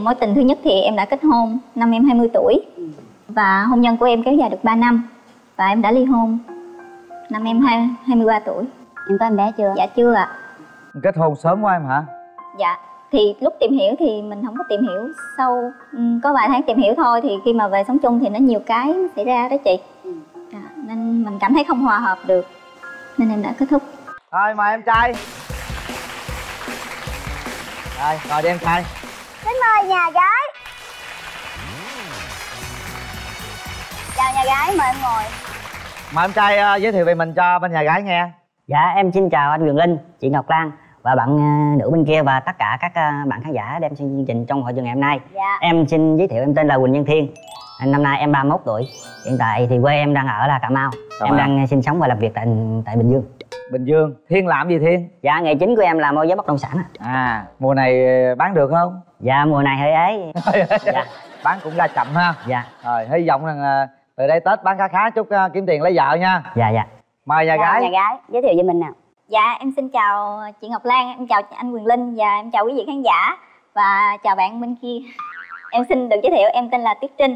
Mối tình thứ nhất thì em đã kết hôn năm em 20 tuổi. Và hôn nhân của em kéo dài được 3 năm. Và em đã ly hôn năm em 23 tuổi. Em có em bé chưa? Dạ chưa ạ. Kết hôn sớm quá em hả? Dạ. Thì lúc tìm hiểu thì mình không có tìm hiểu sâu, có vài tháng tìm hiểu thôi. Thì khi mà về sống chung thì nó nhiều cái xảy ra đó chị. Nên mình cảm thấy không hòa hợp được, nên em đã kết thúc. Thôi mời em trai. Rồi, ngồi đi em trai. Xin mời nhà gái. Chào nhà gái, mời em ngồi. Mời em trai giới thiệu về mình cho bên nhà gái nghe. Dạ em xin chào anh Quyền Linh, chị Ngọc Lan và bạn nữ bên kia và tất cả các bạn khán giả đem xem chương trình trong hội trường ngày hôm nay. Dạ. Em xin giới thiệu, em tên là Quỳnh Nhân Thiên. Năm nay em 31 tuổi. Hiện tại thì quê em đang ở là Cà Mau. Em đang sinh sống và làm việc tại Bình Dương. Bình Dương. Thiên làm gì Thiên? Dạ nghề chính của em là môi giới bất động sản. Mùa này bán được không? Dạ mùa này hơi ế. Dạ. Bán cũng ra chậm ha. Dạ. Rồi hy vọng rằng từ đây Tết bán khá khá chút kiếm tiền lấy vợ nha. Dạ dạ. Mời nhà gái. Nhà gái giới thiệu với mình nào. Dạ em xin chào chị Ngọc Lan, em chào anh Quyền Linh và em chào quý vị khán giả và chào bạn bên kia. Em xin được giới thiệu, em tên là Tuyết Trinh.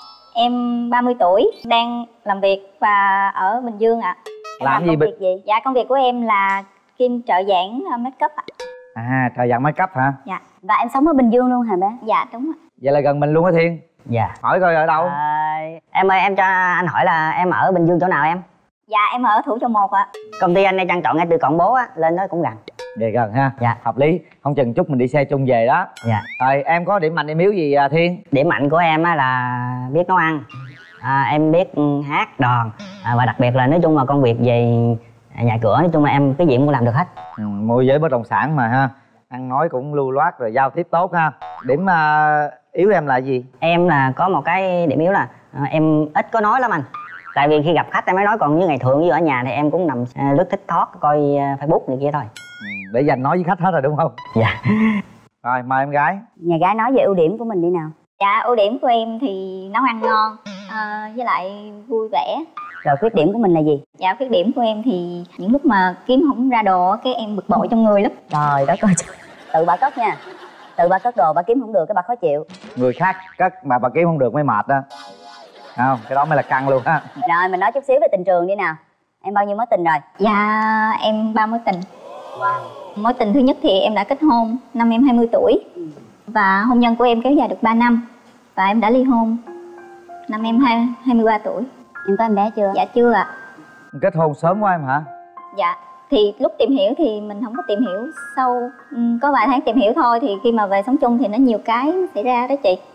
Em 30 tuổi, đang làm việc và ở Bình Dương ạ. Làm công việc gì? Dạ công việc của em là kim trợ giảng make up ạ. Trợ giảng make up hả? Dạ. Và em sống ở Bình Dương luôn hả bé? Dạ đúng ạ. Vậy là gần mình luôn hả Thiên? Dạ. Hỏi coi ở đâu? Em ơi, em cho anh hỏi là em ở Bình Dương chỗ nào em? Dạ em ở Thủ Dầu Một ạ. Công ty anh đang chọn ngay từ Cọn Bố á, lên đó cũng gần. Về gần ha. Dạ. Hợp lý, không chừng chút mình đi xe chung về đó. Dạ. Rồi em có điểm mạnh điểm yếu gì Thiên? Điểm mạnh của em á là biết nấu ăn, em biết hát đòn, và đặc biệt là nói chung là công việc về nhà cửa, nói chung là em cái gì cũng làm được hết. Môi giới bất động sản mà ha, ăn nói cũng lưu loát rồi giao tiếp tốt ha. Điểm yếu em là gì? Em là có một cái điểm yếu là em ít có nói lắm anh. Tại vì khi gặp khách em mới nói, còn như ngày thường như ở nhà thì em cũng nằm lướt TikTok, coi Facebook này kia thôi. Để dành nói với khách hết rồi đúng không? Dạ. Rồi mời em gái. Nhà gái nói về ưu điểm của mình đi nào. Dạ ưu điểm của em thì nấu ăn ngon, với lại vui vẻ. Rồi khuyết điểm của mình là gì? Dạ khuyết điểm của em thì những lúc mà kiếm không ra đồ cái em bực bội trong người lắm. Trời đất ơi, tự bà cất nha. Tự bà cất đồ bà kiếm không được cái bà khó chịu. Người khác cất mà bà kiếm không được mới mệt đó. Không, cái đó mới là căng luôn ha. Rồi mình nói chút xíu về tình trường đi nào. Em bao nhiêu mối tình rồi? Dạ em 3 mối tình. Wow. Mối tình thứ nhất thì em đã kết hôn năm em 20 tuổi. Và hôn nhân của em kéo dài được 3 năm. Và em đã ly hôn năm em 23 tuổi. Em có em bé chưa? Dạ chưa ạ. Kết hôn sớm quá em hả? Dạ. Thì lúc tìm hiểu thì mình không có tìm hiểu sâu, có vài tháng tìm hiểu thôi. Thì khi mà về sống chung thì nó nhiều cái xảy ra đó chị.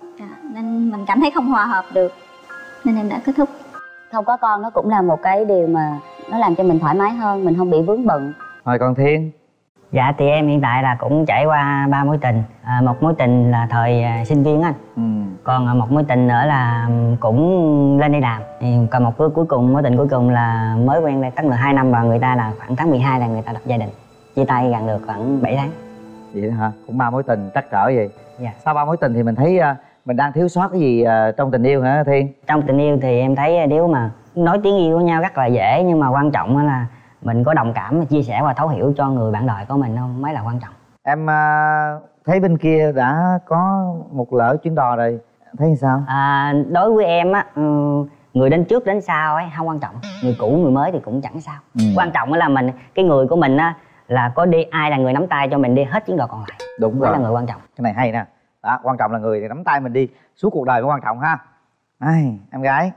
Nên mình cảm thấy không hòa hợp được, nên em đã kết thúc. Không có con nó cũng là một cái điều mà nó làm cho mình thoải mái hơn, mình không bị vướng bận. Rồi còn Thiên? Dạ thì em hiện tại là cũng trải qua 3 mối tình. Một mối tình là thời sinh viên anh. Còn một mối tình nữa là cũng lên đi làm. Còn một mối tình cuối cùng là mới quen đây tất là 2 năm, và người ta là khoảng tháng 12 là người ta lập gia đình. Chia tay gần được khoảng 7 tháng. Vậy đó hả? Cũng 3 mối tình trắc trở vậy. Dạ. Sau 3 mối tình thì mình thấy mình đang thiếu sót cái gì trong tình yêu hả Thiên? Trong tình yêu thì em thấy nếu mà nói tiếng yêu với nhau rất là dễ, nhưng mà quan trọng là mình có đồng cảm, chia sẻ và thấu hiểu cho người bạn đời của mình không mới là quan trọng. Em thấy bên kia đã có một lỡ chuyến đò rồi, thấy sao? Đối với em á, người đến trước đến sau ấy không quan trọng, người cũ người mới thì cũng chẳng sao. Quan trọng là mình, cái người của mình á, là có đi ai là người nắm tay cho mình đi hết chuyến đò còn lại. Đúng rồi, là người quan trọng. Cái này hay nè. Đó, quan trọng là người thì nắm tay mình đi suốt cuộc đời mới quan trọng ha. Ai, em gái.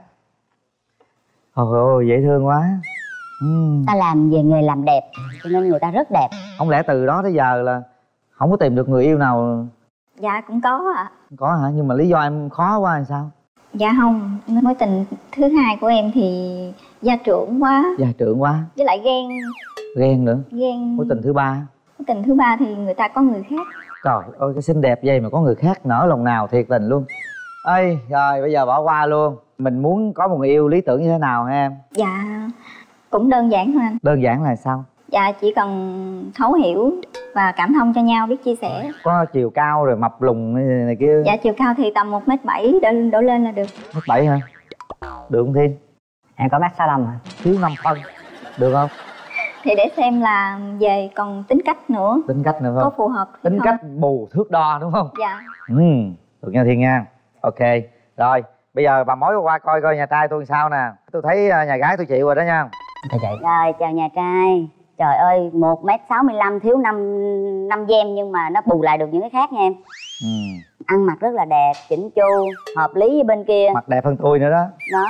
Ôi ôi dễ thương quá. Ta làm về nghề làm đẹp cho nên người ta rất đẹp. Không lẽ từ đó tới giờ là không có tìm được người yêu nào? Dạ cũng có ạ. Có hả? Nhưng mà lý do em khó quá hay sao? Dạ không, mối tình thứ hai của em thì gia trưởng quá. Gia trưởng quá. Với lại ghen. Ghen nữa. Ghen. Mối tình thứ ba? Mối tình thứ ba thì người ta có người khác. Trời ơi cái xinh đẹp vậy mà có người khác, nở lòng nào, thiệt tình luôn. Ê, rồi bây giờ bỏ qua luôn. Mình muốn có một người yêu lý tưởng như thế nào hả em? Dạ cũng đơn giản thôi anh. Đơn giản là sao? Dạ chỉ cần thấu hiểu và cảm thông cho nhau, biết chia sẻ. Có chiều cao rồi mập lùn này kia? Dạ chiều cao thì tầm 1m7 đổ lên là được. 1m7 hả? Được không Thiên? Em có mét 65 hả? Thiếu 5 phân. Được không? Thì để xem là về còn tính cách nữa. Tính cách nữa Có không? phù hợp hay Tính không? cách bù thước đo đúng không? Dạ. Được nha Thiên Nga. Ok. Rồi, bây giờ bà mối qua coi coi nhà trai tôi làm sao nè. Tôi thấy nhà gái tôi chịu rồi đó nha. Chào chị. Rồi chào nhà trai. Trời ơi 1m65 thiếu 5 gem nhưng mà nó bù lại được những cái khác nha em. Ăn mặc rất là đẹp, chỉnh chu, hợp lý với bên kia. Mặt đẹp hơn tôi nữa đó. Đó.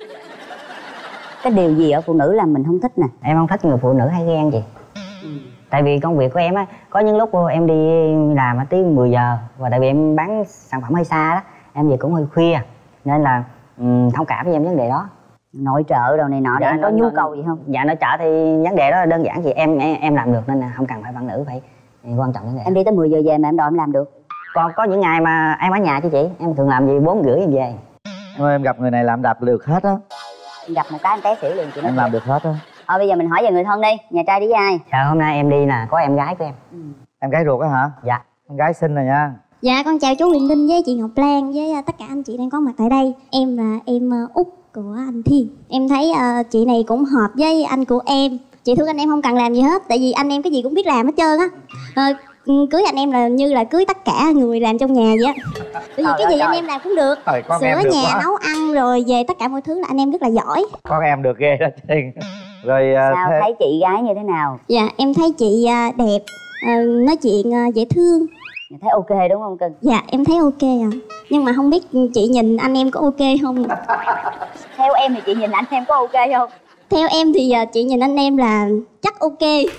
Cái điều gì ở phụ nữ làm mình không thích nè? Em không thích người phụ nữ hay ghen chị. Tại vì công việc của em á, có những lúc em đi làm tới 10 giờ. Và tại vì em bán sản phẩm hơi xa đó, em về cũng hơi khuya. Nên là thông cảm với em vấn đề đó. Nội trợ đồ này nọ để em có nhu cầu gì không? Dạ nội trợ thì vấn đề đó đơn giản chị, em làm được nên là không cần phải bạn nữ phải quan trọng vấn đề. Em đi tới 10 giờ về mà em đòi em làm được. Còn có những ngày mà em ở nhà chứ chị, em thường làm gì 4:30 em về. Em gặp người này làm đạp được hết á. Gặp một cái em té xỉu liền chị nói. Em làm được hết á. Bây giờ mình hỏi về người thân đi. Nhà trai đi với ai? Dạ hôm nay em đi là có em gái của em. Em gái ruột á hả? Dạ. Em gái xinh rồi nha. Dạ con chào chú Huyền Linh với chị Ngọc Lan với tất cả anh chị đang có mặt tại đây. Em là em út của anh Thiên. Em thấy chị này cũng hợp với anh của em. Chị thương anh em không cần làm gì hết, tại vì anh em cái gì cũng biết làm hết trơn á. Cưới anh em là như là cưới tất cả người làm trong nhà vậy á. Tại vì cái gì anh em làm cũng được. Sửa nhà, nấu ăn rồi về tất cả mọi thứ là anh em rất là giỏi. Con em được ghê đó chứ. Rồi sao thấy chị gái như thế nào? Dạ em thấy chị đẹp, nói chuyện dễ thương. Thấy ok đúng không cưng? Dạ em thấy ok ạ. Nhưng mà không biết chị nhìn anh em có ok không? Theo em thì chị nhìn anh em có ok không? Theo em thì chị nhìn anh em là chắc ok.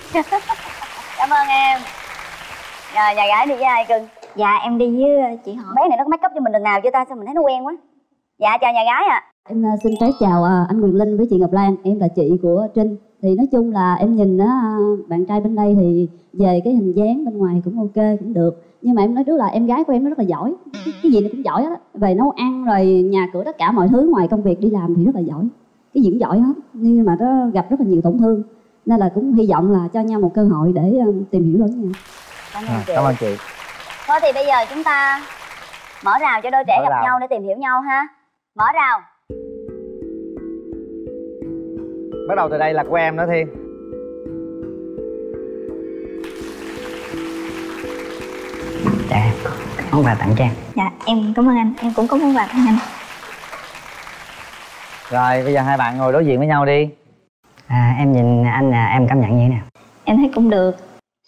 Cảm ơn em. Rồi nhà gái đi với ai cưng? Dạ em đi với chị họ. Bé này nó có make up cho mình lần nào chưa ta? Sao mình thấy nó quen quá. Dạ chào nhà gái ạ. Em xin phép chào anh Quyền Linh với chị Ngọc Lan. Em là chị của Trinh. Thì nói chung là em nhìn á, bạn trai bên đây thì về cái hình dáng bên ngoài cũng ok, cũng được. Nhưng mà em nói trước là em gái của em nó rất là giỏi. Cái gì nó cũng giỏi hết. Về nấu ăn rồi nhà cửa tất cả mọi thứ ngoài công việc đi làm thì rất là giỏi. Cái gì cũng giỏi hết. Nhưng mà nó gặp rất là nhiều tổn thương. Nên là cũng hy vọng là cho nhau một cơ hội để tìm hiểu lẫn nhau. Cảm ơn chị. Thôi thì bây giờ chúng ta mở rào cho đôi trẻ gặp nhau để tìm hiểu nhau ha. Mở rào. Bắt đầu từ đây là của em đó Thiên. Dạ, món quà tặng Trang. Dạ em cảm ơn anh, em cũng có món quà tặng anh. Rồi bây giờ hai bạn ngồi đối diện với nhau đi. Em nhìn anh em cảm nhận như thế nào? Em thấy cũng được.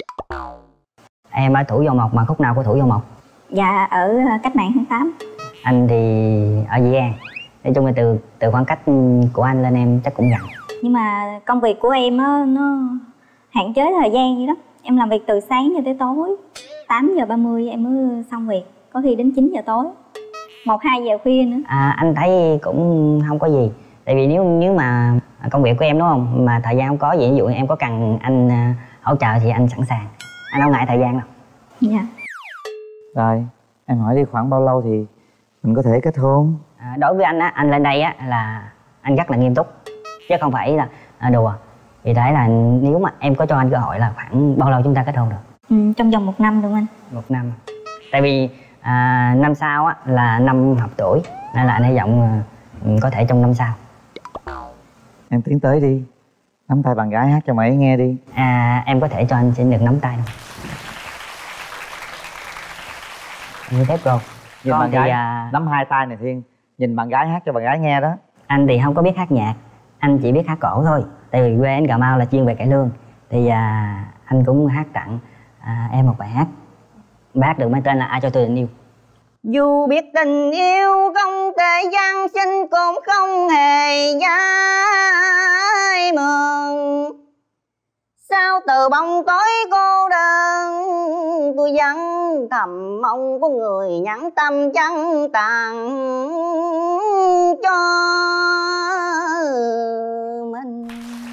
Em ở Thủ Dầu Mộc mà khúc nào của Thủ Dầu Mộc? Dạ ở cách mạng tháng 8. Anh thì ở Dĩ An. Nói chung là từ khoảng cách của anh lên em chắc cũng gần. Nhưng mà công việc của em á nó hạn chế thời gian vậy đó. Em làm việc từ sáng cho tới tối 8:30 em mới xong việc. Có khi đến 9 giờ tối, 1-2 giờ khuya nữa. Anh thấy cũng không có gì. Tại vì nếu mà công việc của em đúng không, mà thời gian không có gì, ví dụ em có cần anh hỗ trợ thì anh sẵn sàng. Anh không ngại thời gian đâu. Dạ. Rồi em hỏi đi, khoảng bao lâu thì mình có thể kết hôn? Đối với anh á, anh lên đây á là anh rất là nghiêm túc chứ không phải là đùa. Vì thế là nếu mà em có cho anh cơ hội là khoảng bao lâu chúng ta kết hôn được? Trong vòng 1 năm được anh. 1 năm. Tại vì năm sau á là năm hợp tuổi nên là anh hy vọng có thể trong năm sau. Em tiến tới đi, nắm tay bạn gái hát cho mày nghe đi. Em có thể cho anh xin được nắm tay không? Như phép rồi. Nhìn bạn gái nắm 2 tay này Thiên. Nhìn bạn gái hát cho bạn gái nghe đó. Anh thì không có biết hát nhạc, anh chỉ biết hát cổ thôi. Tại vì quê anh Cà Mau là chuyên về cải lương. Thì anh cũng hát tặng em một bài hát. Bài hát được mang tên là Ai Cho Tôi Tình Yêu. Dù biết tình yêu không thể gian sinh cũng không hề dai mừng. Sao từ bóng tối cô đơn tôi vẫn thầm mong có người nhắn tâm chân tặng cho mình.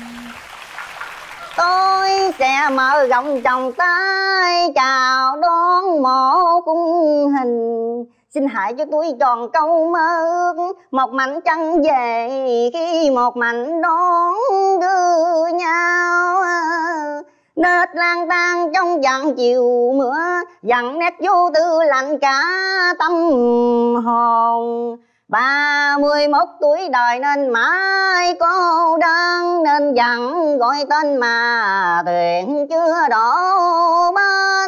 Tôi sẽ mở rộng vòng tay chào đón một khung hình. Xin hãy cho tôi tròn câu mơ ước, một mảnh chân về khi một mảnh đón đưa nhau. Nết lang thang trong dặn chiều mưa, dặn nét vô tư lạnh cả tâm hồn. 31 tuổi đời nên mãi cô đơn, nên dặn gọi tên mà tuyển chưa đổ bên.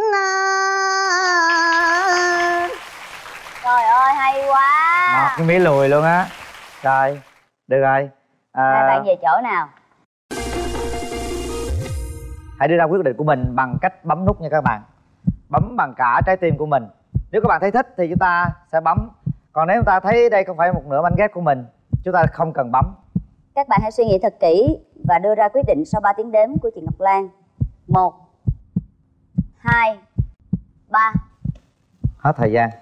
Trời ơi hay quá. Ngọt cái mí lùi luôn á. Rồi được rồi. Hai bạn về chỗ nào? Hãy đưa ra quyết định của mình bằng cách bấm nút nha các bạn. Bấm bằng cả trái tim của mình. Nếu các bạn thấy thích thì chúng ta sẽ bấm. Còn nếu chúng ta thấy đây không phải một nửa mảnh ghép của mình, chúng ta không cần bấm. Các bạn hãy suy nghĩ thật kỹ và đưa ra quyết định sau 3 tiếng đếm của chị Ngọc Lan. 1 2 3. Hết thời gian.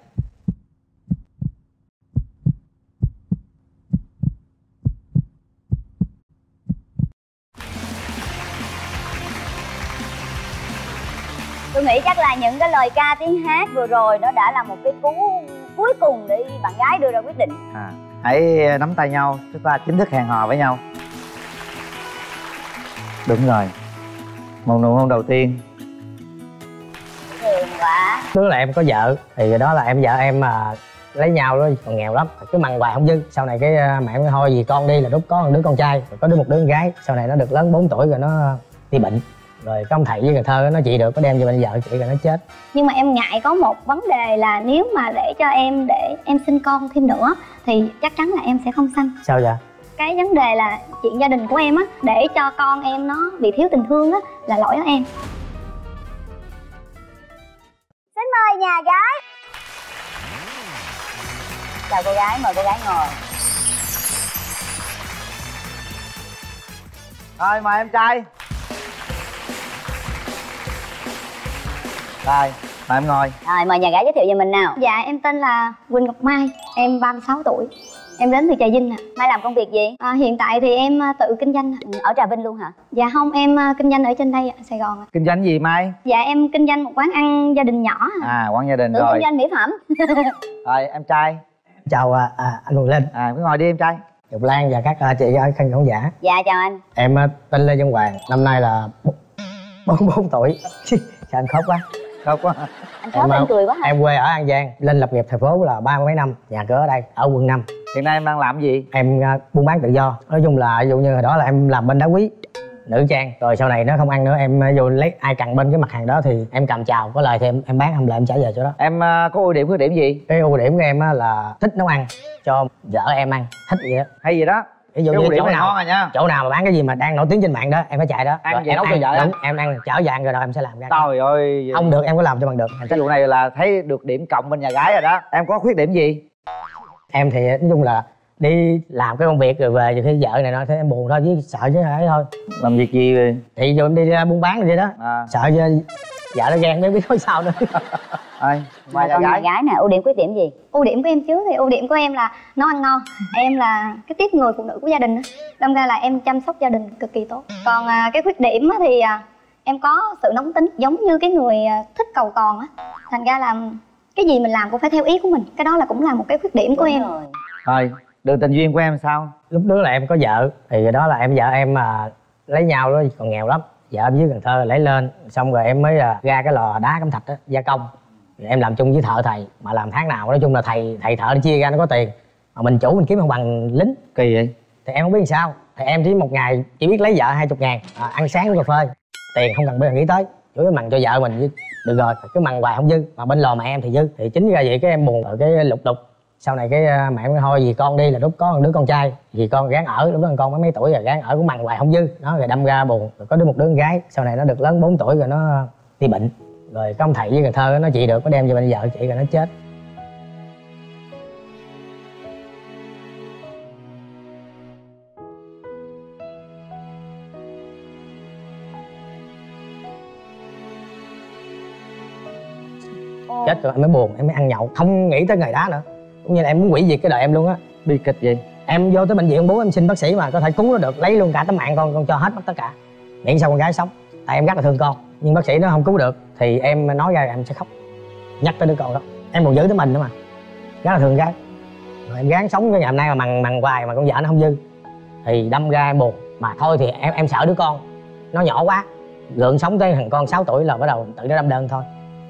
Tôi nghĩ chắc là những cái lời ca tiếng hát vừa rồi nó đã là một cái cú cuối cùng để bạn gái đưa ra quyết định. Hãy nắm tay nhau, chúng ta chính thức hẹn hò với nhau. Đúng rồi. Một nụ hôn đầu tiên. Thường quá. Lúc là em có vợ thì đó là em vợ em mà lấy nhau đó còn nghèo lắm, cứ mằn hoài không dư. Sau này cái mẹ em thôi vì con đi là đút có một đứa con trai, có đứa một đứa con gái. Sau này nó được lớn 4 tuổi rồi nó đi bệnh, rồi có ông thầy với Cần Thơ nó trị được, có đem về bên vợ chị rồi nó chết. Nhưng mà em ngại có một vấn đề là nếu mà để em sinh con thêm nữa thì chắc chắn là em sẽ không sanh. Sao vậy? Cái vấn đề là chuyện gia đình của em á, để cho con em nó bị thiếu tình thương á là lỗi của em. Xin mời nhà gái. Chào cô gái, mời cô gái ngồi. Rồi mời em trai. Rồi mời em ngồi. Rồi mời nhà gái giới thiệu về mình nào. Dạ em tên là Quỳnh Ngọc Mai, em 36 tuổi. Em đến từ Trà Vinh ạ. Mai làm công việc gì? Hiện tại thì em tự kinh doanh. Ở Trà Vinh luôn hả? Dạ không, em kinh doanh ở trên đây Sài Gòn. Kinh doanh gì Mai? Dạ em kinh doanh một quán ăn gia đình nhỏ. Quán gia đình. Tự rồi kinh doanh mỹ phẩm. Rồi em trai. Chào anh Quỳnh Linh. Cứ ngồi đi em trai. Ngọc Lan và các chị ở khán khán giả. Dạ chào anh. Em tên Lê Văn Hoàng, năm nay là 44 tuổi. Sao anh khóc quá? Khóc quá. Anh khóc em cười quá hả? Em quê ở An Giang, lên lập nghiệp thành phố là 30 mấy năm, nhà cửa ở đây, ở quận 5. Hiện nay em đang làm gì? Em buôn bán tự do. Nói chung là ví dụ như hồi đó là em làm bên đá quý, nữ trang, rồi sau này nó không ăn nữa, em vô lấy ai cần bên cái mặt hàng đó thì em cầm chào, có lời thì em bán, không lời em trả về chỗ đó. Em có ưu điểm khuyết điểm gì? Cái ưu điểm của em là thích nấu ăn cho vợ em ăn, thích vậy đó. Hay gì đó. Ví dụ như chỗ nào ngon rồi nha. Chỗ nào mà bán cái gì mà đang nổi tiếng trên mạng đó em phải chạy đó. Ăn về nấu cho vợ. Đúng, em ăn chảo vàng rồi đó em sẽ làm ra. Trời ơi. Không được em có làm cho bằng được. Cái vụ này là thấy được điểm cộng bên nhà gái rồi đó. Em có khuyết điểm gì? Em thì nói chung là đi làm cái công việc rồi về thì khi vợ này nó thấy em buồn thôi, chứ sợ chứ ấy thôi. Làm việc gì rồi? Thì giờ em đi ra buôn bán vậy đó. Sợ chứ vợ nó ghen mới biết nói sao nữa. Ngoài nhà gái nè, ưu điểm khuyết điểm gì? Ưu điểm của em trước thì ưu điểm của em là nấu ăn ngon. Em là cái tiếp người phụ nữ của gia đình đó. Đâm ra là em chăm sóc gia đình cực kỳ tốt. Còn cái khuyết điểm thì em có sự nóng tính, giống như cái người thích cầu toàn á. Thành ra là cái gì mình làm cũng phải theo ý của mình. Cái đó là cũng là một cái khuyết điểm của em. Rồi đường tình duyên của em sao? Lúc đó là em có vợ, thì đó là vợ em mà lấy nhau đó còn nghèo lắm. Vợ em dưới Cần Thơ lấy lên, xong rồi em mới ra cái lò đá cẩm thạch đó, gia công. Em làm chung với thợ thầy, mà làm tháng nào nói chung là thầy thợ đi chia ra nó có tiền, mà mình chủ mình kiếm không bằng lính. Kỳ vậy? Thì em không biết làm sao, thì em chỉ một ngày chỉ biết lấy vợ 20 ngàn, ăn sáng uống cà phê, tiền không cần bây giờ nghĩ tới, chủ yếu mằn cho vợ mình được rồi, cứ mằn hoài không dư, mà bên lò mẹ em thì dư. Thì chính ra vậy cái em buồn, rồi cái lục đục. Sau này cái mẹ em thôi vì con đi là đút có một đứa con trai, vì con gán ở, lúc đó con mấy tuổi rồi gán ở cũng mằn hoài không dư, nó rồi đâm ra buồn. Rồi có đứa một đứa con gái, sau này nó được lớn 4 tuổi rồi nó đi bệnh, rồi có ông thầy với Cần Thơ nó trị được, có đem về bên vợ chị rồi nó chết. Chết rồi em mới buồn, em mới ăn nhậu, không nghĩ tới ngày đó nữa, cũng như là em muốn hủy diệt cái đời em luôn á. Bi kịch gì? Em vô tới bệnh viện bố em xin bác sĩ mà có thể cứu nó được, lấy luôn cả tấm mạng con cho hết mất tất cả, miễn sao con gái sống. Tại em rất là thương con, nhưng bác sĩ nó không cứu được thì em nói ra em sẽ khóc, nhắc tới đứa con đó. Em còn giữ tới mình nữa mà, rất là thương gái. Rồi em gắng sống cái ngày hôm nay mà mằn hoài mà con vợ nó không dư, thì đâm ra em buồn. Mà thôi thì em sợ đứa con nó nhỏ quá, gượng sống tới thằng con 6 tuổi là bắt đầu tự nó đâm đơn thôi.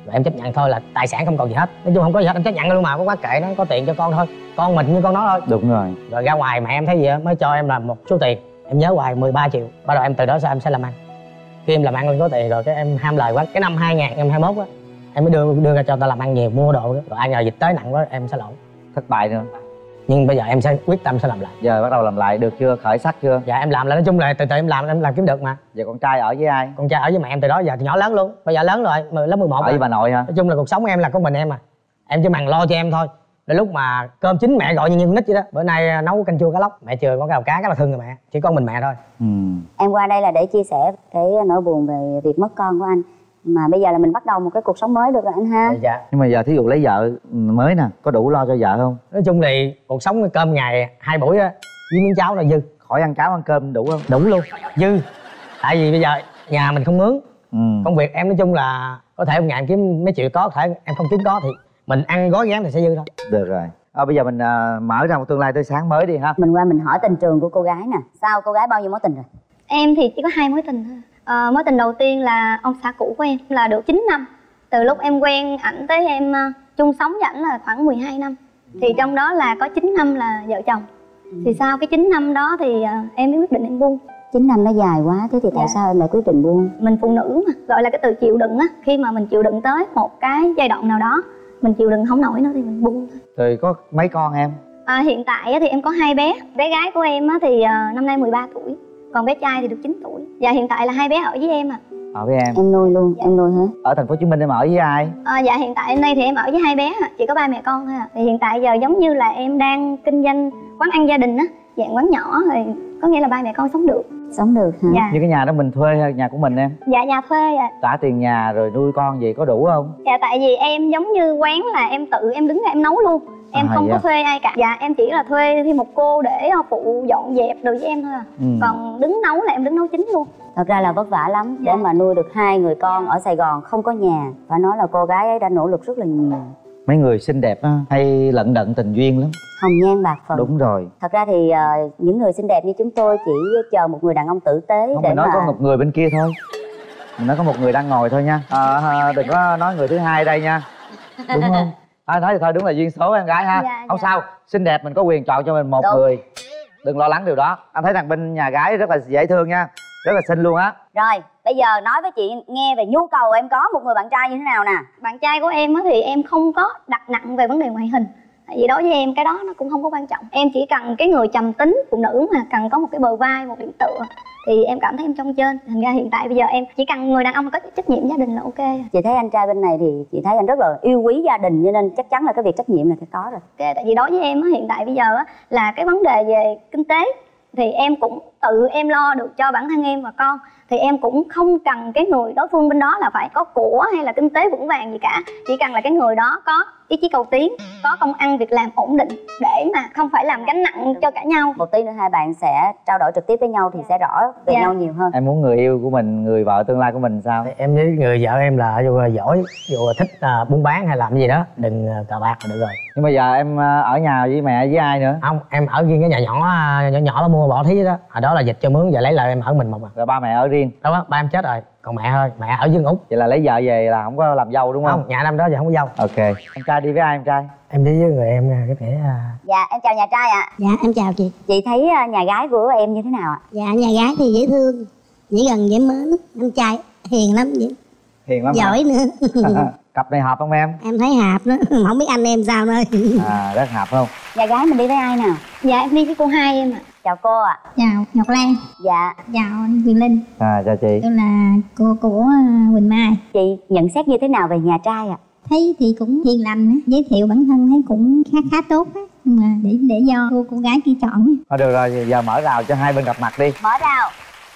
Rồi em chấp nhận thôi, là tài sản không còn gì hết, nói chung không có gì hết, em chấp nhận luôn mà, có quá kệ nó, có tiền cho con thôi, con mình như con nó thôi. Đúng rồi. Rồi ra ngoài mẹ em thấy gì á mới cho em là một số tiền, em nhớ hoài 13 triệu. Bắt đầu em từ đó sao em sẽ làm ăn. Khi em làm ăn lên có tiền rồi cái em ham lời quá, cái năm 2021 á em mới đưa ra cho người ta làm ăn nhiều, mua đồ đó. Rồi ai ngờ dịch tới nặng quá em sẽ lỗ, Thất bại nữa. nhưng bây giờ em sẽ quyết tâm sẽ làm lại. Giờ bắt đầu làm lại được chưa, khởi sắc chưa? Dạ em làm lại, nói chung là từ từ em làm kiếm được mà. Giờ con trai ở với ai? Con trai ở với mẹ em từ đó giờ thì nhỏ lớn luôn, bây giờ lớn rồi, lớp 11 Ở với bà nội hả? Nói chung là cuộc sống em là có mình em à, em chỉ mằng lo cho em thôi. Đến lúc mà cơm chín mẹ gọi như con nít vậy đó, bữa nay nấu canh chua cá lóc, mẹ chưa có cái đầu cá rất là thương rồi mẹ, chỉ có mình mẹ thôi. Em qua đây là để chia sẻ cái nỗi buồn về việc mất con của anh, mà bây giờ là mình bắt đầu một cái cuộc sống mới được rồi anh ha. Dạ. Nhưng mà giờ thí dụ lấy vợ mới nè, có đủ lo cho vợ không? Nói chung thì cuộc sống cơm ngày 2 buổi á với miếng cháo là dư. Khỏi ăn cháo ăn cơm đủ không? Đủ luôn, dư. Tại vì bây giờ nhà mình không mướn, công việc em nói chung là có thể một ngày em kiếm mấy triệu có thể em không kiếm có, thì mình ăn gói ghém thì sẽ dư thôi. Được rồi. Bây giờ mình mở ra một tương lai tươi sáng mới đi ha. Mình qua mình hỏi tình trường của cô gái nè. Sao cô gái bao nhiêu mối tình rồi? Em thì chỉ có 2 mối tình thôi. Mối tình đầu tiên là ông xã cũ của em, là được 9 năm. Từ lúc em quen ảnh tới em chung sống với ảnh là khoảng 12 năm. Thì trong đó là có 9 năm là vợ chồng. Thì sau cái 9 năm đó thì em mới quyết định em buông. 9 năm nó dài quá, thế thì tại sao em lại quyết định buông? Mình phụ nữ mà, gọi là cái từ chịu đựng á. Khi mà mình chịu đựng tới một cái giai đoạn nào đó, mình chịu đựng không nổi nữa thì mình buông thôi. Rồi có mấy con em? Hiện tại thì em có 2 bé. Bé gái của em thì năm nay 13 tuổi, còn bé trai thì được 9 tuổi. Và hiện tại là 2 bé ở với em à. Ở với em? Em nuôi luôn, em nuôi hả? Ở thành phố Hồ Chí Minh em ở với ai? Dạ hiện tại hôm nay thì em ở với 2 bé à, chỉ có 3 mẹ con thôi à. Thì hiện tại giờ giống như là em đang kinh doanh quán ăn gia đình á, dạng quán nhỏ, thì có nghĩa là 3 mẹ con sống được. Sống được hả? Dạ. Như cái nhà đó mình thuê hay nhà của mình em? Dạ nhà thuê à. Trả tiền nhà rồi nuôi con gì có đủ không? Dạ tại vì em giống như quán là em tự em đứng ra em nấu luôn. Em không có thuê ai cả. Dạ em chỉ là thuê thêm một cô để phụ dọn dẹp đồ với em thôi à. Còn đứng nấu là em đứng nấu chính luôn. Thật ra là vất vả lắm để mà nuôi được 2 người con ở Sài Gòn không có nhà. Phải nói là cô gái ấy đã nỗ lực rất là nhiều. Mấy người xinh đẹp á hay lận đận tình duyên lắm. Hồng nhan bạc phận. Đúng rồi. Thật ra thì những người xinh đẹp như chúng tôi chỉ chờ một người đàn ông tử tế không, để mình nói mà... có một người bên kia thôi. Mình nói có một người đang ngồi thôi nha. Đừng có nói người thứ hai đây nha. Đúng không? Nói thì thôi, đúng là duyên số em gái ha. Không sao, xinh đẹp mình có quyền chọn cho mình một người. Đừng lo lắng điều đó. Anh thấy thằng bên nhà gái rất là dễ thương nha, rất là xinh luôn á. Rồi bây giờ nói với chị nghe về nhu cầu em có một người bạn trai như thế nào nè. Bạn trai của em thì em không có đặt nặng về vấn đề ngoại hình. Tại vì đối với em cái đó nó cũng không có quan trọng. Em chỉ cần cái người trầm tính, phụ nữ mà cần có một cái bờ vai, một điểm tựa, thì em cảm thấy em trong trên. Thành ra hiện tại bây giờ em chỉ cần người đàn ông có trách nhiệm gia đình là ok. Chị thấy anh trai bên này thì chị thấy anh rất là yêu quý gia đình, cho nên chắc chắn là cái việc trách nhiệm là phải có rồi. Okay, tại vì đối với em hiện tại bây giờ là cái vấn đề về kinh tế thì em cũng tự em lo được cho bản thân em và con. Thì em cũng không cần cái người đối phương bên đó là phải có của hay là kinh tế vững vàng gì cả. Chỉ cần là cái người đó có ý chí cầu tiến, có công ăn việc làm ổn định để mà không phải làm gánh nặng cho cả nhau. Một tí nữa hai bạn sẽ trao đổi trực tiếp với nhau thì sẽ rõ về nhau nhiều hơn. Em muốn người yêu của mình, người vợ tương lai của mình sao? Em với người vợ em là dù giỏi, dù thích buôn bán hay làm gì đó, đừng cờ bạc là được rồi. Nhưng bây giờ em ở nhà với mẹ với ai nữa? Không, em ở riêng cái nhà nhỏ đó mua bỏ thí đó. Hồi đó là dịch cho mướn, giờ lấy lại em ở mình một à. Rồi ba mẹ ở riêng? Đâu á, ba em chết rồi, còn mẹ thôi, mẹ ở Dương Úc. Vậy là lấy vợ về là không có làm dâu đúng không? Không, nhà năm đó giờ không có dâu. Ok. Em trai đi với ai em trai? Em đi với người em cái thể Dạ em chào nhà trai ạ. Dạ em chào chị. Chị thấy nhà gái của em như thế nào ạ? Dạ nhà gái thì dễ thương, dễ gần dễ mến. Anh trai hiền lắm vậy. Hiền lắm. Giỏi nữa. Cặp này hợp không em? Em thấy hợp đó, không biết anh em sao nữa. Rất hợp không? Nhà gái mình đi với ai nào? Dạ em đi với cô hai em ạ. Chào cô ạ. Chào Ngọc Lan. Dạ. Chào anh Quyền Linh. Chào chị. Tôi là cô của Quỳnh Mai. Chị nhận xét như thế nào về nhà trai ạ? Thấy thì cũng hiền lành, giới thiệu bản thân thấy cũng khá tốt á, nhưng mà để do cô gái kia chọn. Thôi được rồi, giờ mở rào cho hai bên gặp mặt đi. Mở rào.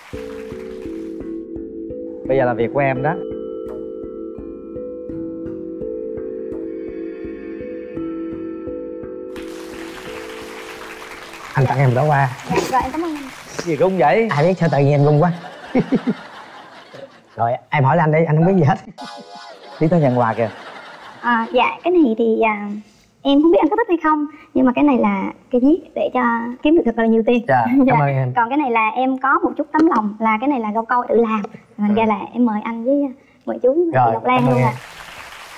Bây giờ là việc của em đó. anh tặng em đó qua. Rồi em cảm ơn anh. Gì rung vậy? Ai biết sao tự nhiên em rung quá. Rồi em hỏi anh đi, anh không biết gì hết. Tí tới nhận quà kìa. Dạ cái này thì em không biết anh có thích hay không, nhưng mà cái này là cây viết để cho kiếm được thật là nhiều tiền. Dạ, cảm ơn em. Còn cái này là em có một chút tấm lòng, là cái này là rau câu tự làm. Thành ra là em mời anh với mời chú với chị Ngọc Lan luôn ạ.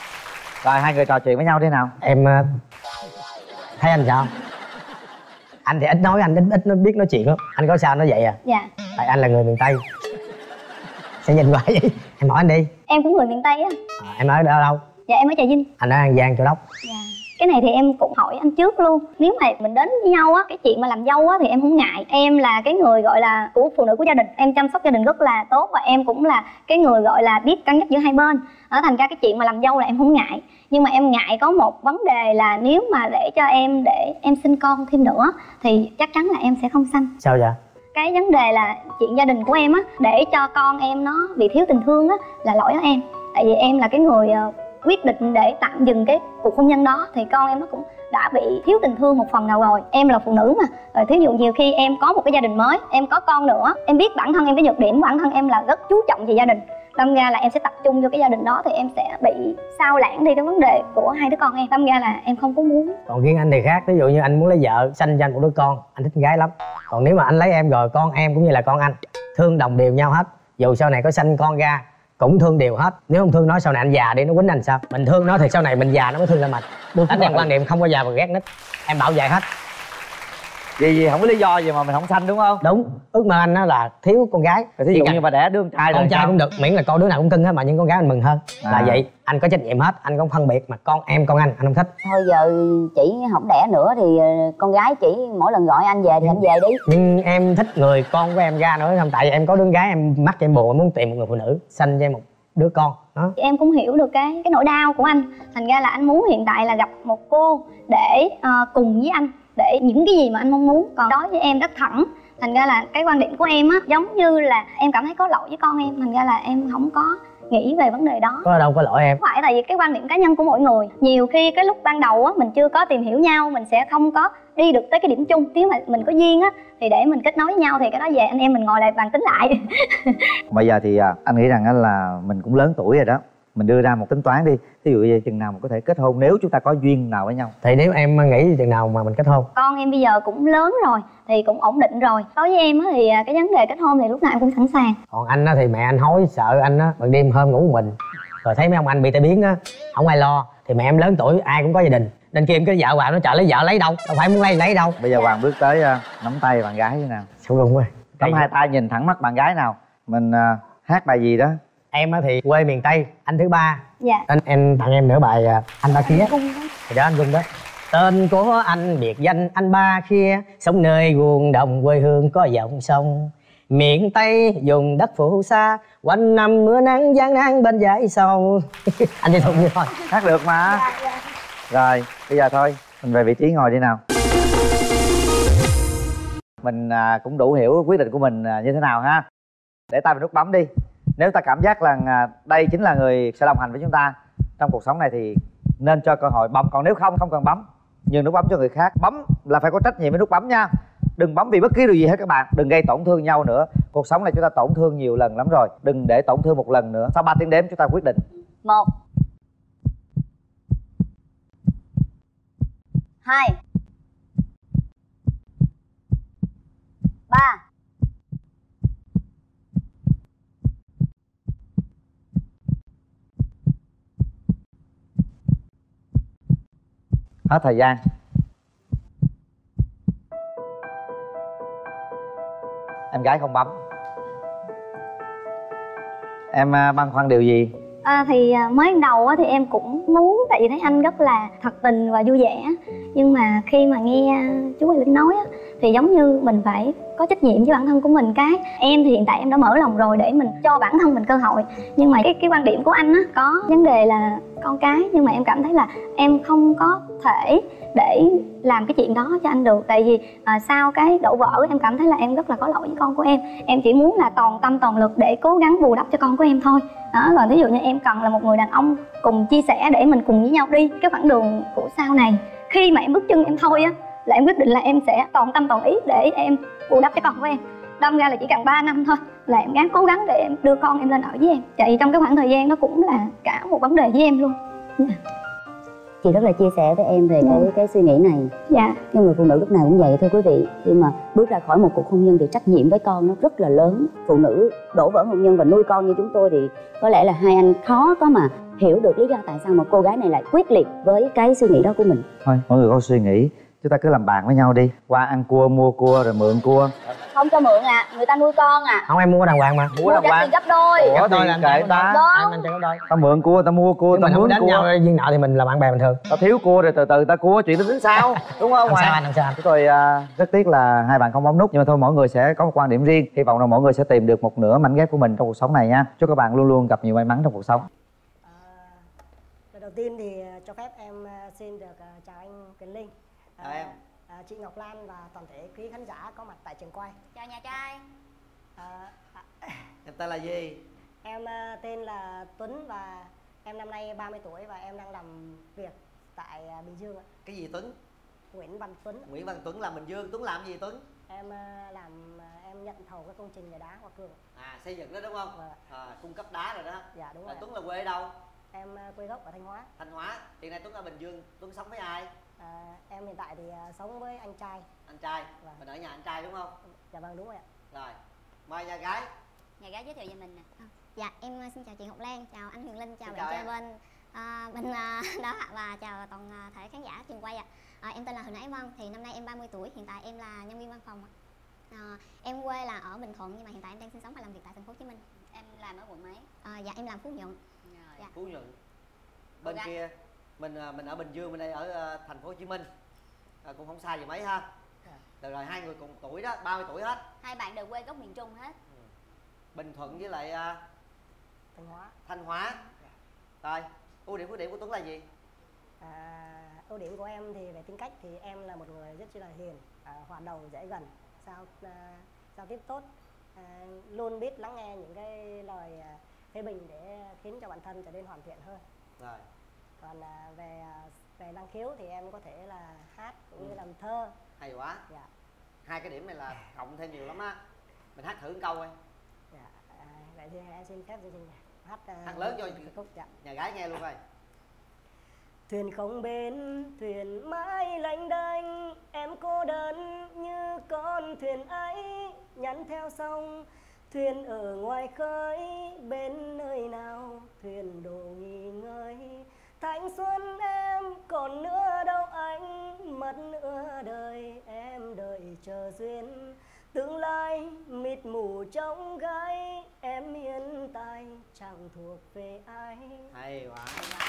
Rồi hai người trò chuyện với nhau thế nào? Em thấy anh sao? Anh thì ít nói, anh ít nó biết nói chuyện lắm. Anh có sao nó vậy à? Dạ. Tại anh là người miền Tây. Sẽ nhìn qua vậy. Em hỏi anh đi. Em cũng người miền Tây á. Em ở đâu? Dạ em ở Trà Vinh. Anh ở An Giang, Châu Đốc. Dạ. Cái này thì em cũng hỏi anh trước luôn. Nếu mà mình đến với nhau á, cái chuyện mà làm dâu á thì em không ngại. Em là cái người gọi là của phụ nữ của gia đình. Em chăm sóc gia đình rất là tốt. Và em cũng là cái người gọi là biết cân nhắc giữa hai bên. Thành ra cái chuyện mà làm dâu là em không ngại. Nhưng mà em ngại có một vấn đề là nếu mà để em sinh con thêm nữa thì chắc chắn là em sẽ không sanh. Sao vậy? Cái vấn đề là chuyện gia đình của em á, để cho con em nó bị thiếu tình thương á là lỗi ở em. Tại vì em là cái người quyết định để tạm dừng cái cuộc hôn nhân đó, thì con em nó cũng đã bị thiếu tình thương một phần nào rồi. Em là phụ nữ mà, rồi thí dụ nhiều khi em có một cái gia đình mới, em có con nữa, em biết bản thân em, cái nhược điểm bản thân em là rất chú trọng về gia đình, đâm ra là em sẽ tập trung vô cái gia đình đó thì em sẽ bị sao lãng đi cái vấn đề của hai đứa con em, đâm ra là em không có muốn. Còn riêng anh thì khác, ví dụ như anh muốn lấy vợ, sanh cho anh một đứa con, anh thích con gái lắm. Còn nếu mà anh lấy em rồi, con em cũng như là con anh, thương đồng đều nhau hết, dù sau này có sanh con ra cũng thương đều hết. Nếu không thương nó sau này anh già đi nó quýnh anh sao? Mình thương nó thì sau này mình già nó mới thương lại mình. Anh em quan niệm không bao giờ mà ghét nít, em bảo vệ hết. Vì không có lý do gì mà mình không sanh đúng không? Đúng, ước mơ anh đó là thiếu con gái. Thí dụ như mà đẻ đứa con trai rồi con trai cũng được, miễn là con đứa nào cũng cưng hết mà, nhưng con gái anh mừng hơn. Là vậy, anh có trách nhiệm hết, anh không phân biệt mà con em con anh không thích. Thôi giờ chị không đẻ nữa thì con gái chị mỗi lần gọi anh về thì anh về đi. Nhưng em thích người con của em ra nữa không? Tại vì em có đứa gái, em mắc cho em buồn, em muốn tìm một người phụ nữ sanh cho em một đứa con đó. Em cũng hiểu được cái nỗi đau của anh, thành ra là anh muốn hiện tại là gặp một cô để cùng với anh để những cái gì mà anh mong muốn. Còn đối với em rất thẳng, thành ra là cái quan điểm của em á giống như là em cảm thấy có lỗi với con em, thành ra là em không có nghĩ về vấn đề đó. Có đâu có lỗi em. Không phải, tại vì cái quan điểm cá nhân của mỗi người, nhiều khi cái lúc ban đầu á mình chưa có tìm hiểu nhau, mình sẽ không có đi được tới cái điểm chung. Nếu mà mình có duyên á thì để mình kết nối với nhau thì cái đó về anh em mình ngồi lại bàn tính lại. Bây giờ thì anh nghĩ rằng là mình cũng lớn tuổi rồi đó, mình đưa ra một tính toán đi. Ví dụ như chừng nào mình có thể kết hôn nếu chúng ta có duyên nào với nhau. Thì nếu em nghĩ chừng nào mà mình kết hôn? Con em bây giờ cũng lớn rồi thì cũng ổn định rồi. Đối với em á thì cái vấn đề kết hôn thì lúc nào em cũng sẵn sàng. Còn anh á thì mẹ anh hối sợ anh á ban đêm hôm ngủ một mình, rồi thấy mấy ông anh bị tai biến á không ai lo, thì mẹ em lớn tuổi ai cũng có gia đình nên kia em cái vợ vào nó chợ lấy vợ lấy đâu, đâu phải muốn lấy đâu. Bây giờ Hoàng bước tới nắm tay bạn gái thế nào? Sao luôn quá. Nắm hai tay nhìn thẳng mắt bạn gái nào. Mình hát bài gì đó? Em á thì quê miền Tây, anh thứ ba. Dạ. Em tặng em nửa bài Anh Ba Khía. Thì đó anh Cung đó. Tên của anh biệt danh anh Ba Khía, sống nơi ruộng đồng quê hương có dòng sông. Miền Tây vùng đất phù sa, quanh năm mưa nắng gian nan bên dãy sâu. Anh đi thùng như thôi. Hát được mà. Dạ. Rồi, bây giờ thôi, mình về vị trí ngồi đi nào. Mình cũng đủ hiểu quyết định của mình như thế nào ha. Để tay vào nút bấm đi. Nếu ta cảm giác là đây chính là người sẽ đồng hành với chúng ta trong cuộc sống này thì nên cho cơ hội bấm. Còn nếu không cần bấm, nhường nút bấm cho người khác. Bấm là phải có trách nhiệm với nút bấm nha. Đừng bấm vì bất cứ điều gì hết các bạn. Đừng gây tổn thương nhau nữa. Cuộc sống này chúng ta tổn thương nhiều lần lắm rồi. Đừng để tổn thương một lần nữa. Sau 3 tiếng đếm chúng ta quyết định. 1 2 3 Hết thời gian. Em gái không bấm. Em băn khoăn điều gì? Thì mới ban đầu thì em cũng muốn, tại vì thấy anh rất là thật tình và vui vẻ. Nhưng mà khi mà nghe chú Quỳ Linh nói á, thì giống như mình phải có trách nhiệm với bản thân của mình. Em thì hiện tại em đã mở lòng rồi để mình cho bản thân mình cơ hội. Nhưng mà cái quan điểm của anh á, có vấn đề là con cái. Nhưng mà em cảm thấy là em không có thể để làm cái chuyện đó cho anh được. Tại vì sau cái đổ vỡ em cảm thấy là em rất là có lỗi với con của em. Em chỉ muốn là toàn tâm toàn lực để cố gắng bù đắp cho con của em thôi đó. Còn ví dụ như em cần là một người đàn ông cùng chia sẻ để mình cùng với nhau đi cái khoảng đường của sau này. Khi mà em bước chân em thôi á, là em quyết định là em sẽ toàn tâm toàn ý để em bù đắp cho con của em. Đâm ra là chỉ cần 3 năm thôi là em gắng cố gắng để em đưa con em lên ở với em. Tại vì trong cái khoảng thời gian đó cũng là cả một vấn đề với em luôn. Chị rất là chia sẻ với em về cái suy nghĩ này. Dạ. Cái người phụ nữ lúc nào cũng vậy thôi quý vị. Khi mà bước ra khỏi một cuộc hôn nhân thì trách nhiệm với con nó rất là lớn. Phụ nữ đổ vỡ hôn nhân và nuôi con như chúng tôi thì có lẽ là hai anh khó có mà hiểu được lý do tại sao mà cô gái này lại quyết liệt với cái suy nghĩ đó của mình. Thôi mọi người có suy nghĩ, chúng ta cứ làm bạn với nhau đi. Qua ăn cua, mua cua rồi mượn cua. Không cho mượn à, người ta nuôi con à. Không, em mua đàng hoàng mà. Mua đàng hoàng. Tiền gấp đôi. Ủa thì kệ ta. Anh cho gấp đôi. Ta mượn cua, ta mua cua, ta mình không mướn đánh cua. nhau duyên nợ thì mình là bạn bè bình thường. Ta thiếu cua rồi từ từ ta cua, chuyện đó tính sao? Đúng không? Làm sao anh, làm sao anh? Chúng tôi rất tiếc là hai bạn không bấm nút, nhưng mà thôi mỗi người sẽ có một quan điểm riêng. Hy vọng là mỗi người sẽ tìm được một nửa mảnh ghép của mình trong cuộc sống này nha. Chúc các bạn luôn luôn gặp nhiều may mắn trong cuộc sống. Lời đầu tiên thì cho phép em xin được chào anh Quyền Linh, Chào em. Chị Ngọc Lan và toàn thể quý khán giả có mặt tại trường quay. Chào nhà trai. Em tên là gì? Em tên là Tuấn và em năm nay 30 tuổi và em đang làm việc tại Bình Dương ạ. Cái gì Tuấn? Nguyễn Văn Tuấn. Nguyễn Văn Tuấn làm Bình Dương. Tuấn làm gì Tuấn? Em em nhận thầu các công trình về đá Hoa Cương. Xây dựng đó đúng không? Vâng. Cung cấp đá rồi đó. Dạ đúng rồi. Tuấn là quê ở đâu? Em quê gốc ở Thanh Hóa. Thanh Hóa. Hiện nay Tuấn ở Bình Dương. Tuấn sống với ai? Em hiện tại thì sống với anh trai. Anh trai. Vâng. Mình ở nhà anh trai đúng không? Dạ vâng đúng rồi ạ. Rồi. Mời nhà gái. Nhà gái giới thiệu về mình nè. Dạ em xin chào chị Ngọc Lan, chào anh Huyền Linh, chào Xin bạn chào chơi em. bên đó ạ, và chào toàn thể khán giả trường quay ạ. Em tên là Huỳnh Ái Vân, thì năm nay em 30 tuổi, hiện tại em là nhân viên văn phòng ạ. Em quê là ở Bình Thuận nhưng mà hiện tại em đang sinh sống và làm việc tại thành phố Hồ Chí Minh. Em làm ở quận mấy? Dạ em làm Phú Nhuận. Dạ. Phú Nhuận. Bên kia mình ở Bình Dương, bên đây ở thành phố Hồ Chí Minh. Cũng không xa gì mấy ha. Được rồi, hai người cùng tuổi đó, 30 tuổi hết. Hai bạn đều quê gốc miền Trung hết. Bình Thuận với lại Thanh Hóa. Thanh Hóa. Rồi, ưu điểm khuyết điểm của Tuấn là gì? Ưu điểm của em thì về tính cách thì em là một người rất là hiền, hòa đồng, dễ gần, giao tiếp tốt, luôn biết lắng nghe những cái lời phê bình để khiến cho bản thân trở nên hoàn thiện hơn. Rồi. Còn về năng khiếu thì em có thể là hát cũng như làm thơ. Hay quá. Dạ. Hai cái điểm này là cộng thêm nhiều lắm á. Mình hát thử một câu coi. Dạ. Vậy thì em xin phép chương trình hát lớn cho khúc. Dạ. Nhà gái nghe luôn coi. Thuyền không bến, thuyền mãi lênh đênh, em cô đơn như con thuyền ấy nhắn theo sông. Thuyền ở ngoài khơi, bên nơi nào thuyền đổ nghỉ ngơi. Thanh xuân em còn nữa đâu anh, mất nữa đời em đợi chờ duyên. Tương lai mịt mù trong gai, em hiện tại chẳng thuộc về ai. Hay quá.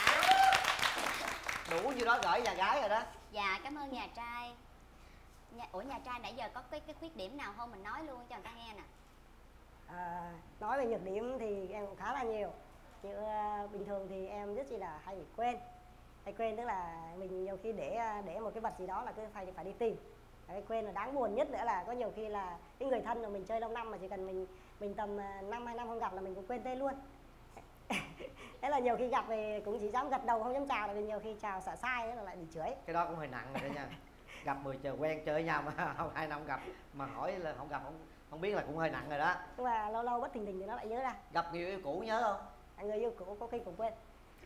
Đủ như đó gửi nhà gái rồi đó. Dạ cảm ơn nhà trai. Ủa nhà trai nãy giờ có cái khuyết điểm nào không mình nói luôn cho người ta nghe nè. Nói về nhược điểm thì em cũng khá là nhiều. Như bình thường thì em rất chỉ là hay bị quên. Hay quên tức là mình nhiều khi để một cái vật gì đó là cứ phải đi tìm. Cái quên là đáng buồn nhất nữa là có nhiều khi là cái người thân mà mình chơi lâu năm mà chỉ cần mình tầm 1-2 năm không gặp là mình cũng quên tên luôn. Thế là nhiều khi gặp về cũng chỉ dám gật đầu không dám chào, tại vì nhiều khi chào sợ sai là lại bị chửi. Cái đó cũng hơi nặng rồi đó nha. Gặp 10 chờ quen chơi với nhau mà không 2 năm gặp mà hỏi là không gặp không biết là cũng hơi nặng rồi đó. Nhưng mà lâu lâu bất thình lình thì nó lại nhớ ra. Gặp người yêu cũ nhớ không? Người yêu cũ có khi cũng quên.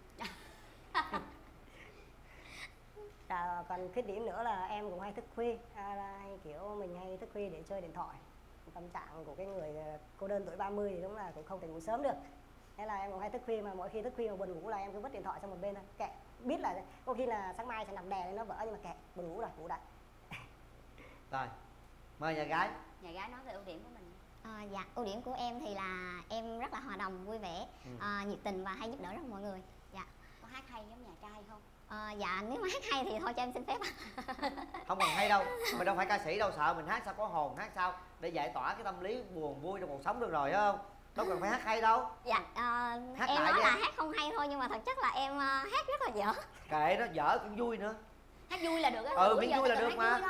Còn khuyết điểm nữa là em cũng hay thức khuya, hay kiểu mình hay thức khuya để chơi điện thoại. Tâm trạng của cái người cô đơn tuổi 30 thì đúng là cũng không thể ngủ sớm được. Thế là em cũng hay thức khuya, mà mỗi khi thức khuya mà buồn ngủ là em cứ vứt điện thoại sang một bên thôi, kệ. Biết là có khi là sáng mai sẽ nằm đè lên nó vỡ nhưng mà kệ, buồn ngủ rồi, ngủ đại. Rồi, mời nhà gái. Nhà gái nói về ưu điểm của mình. Dạ ưu điểm của em thì là em rất là hòa đồng, vui vẻ, nhiệt tình và hay giúp đỡ rất mọi người. Dạ. Có hát hay giống nhà trai không? Dạ nếu mà hát hay thì thôi cho em xin phép. Không cần hay đâu, mình đâu phải ca sĩ đâu, sợ mình hát sao có hồn, hát sao để giải tỏa cái tâm lý buồn vui trong cuộc sống được rồi, phải không? Đâu cần phải hát hay đâu. Dạ em nói là hát không hay thôi nhưng mà thật chất là em hát rất là dở. Kệ nó, dở cũng vui nữa. Hát vui là được á. Miễn vui là được mà.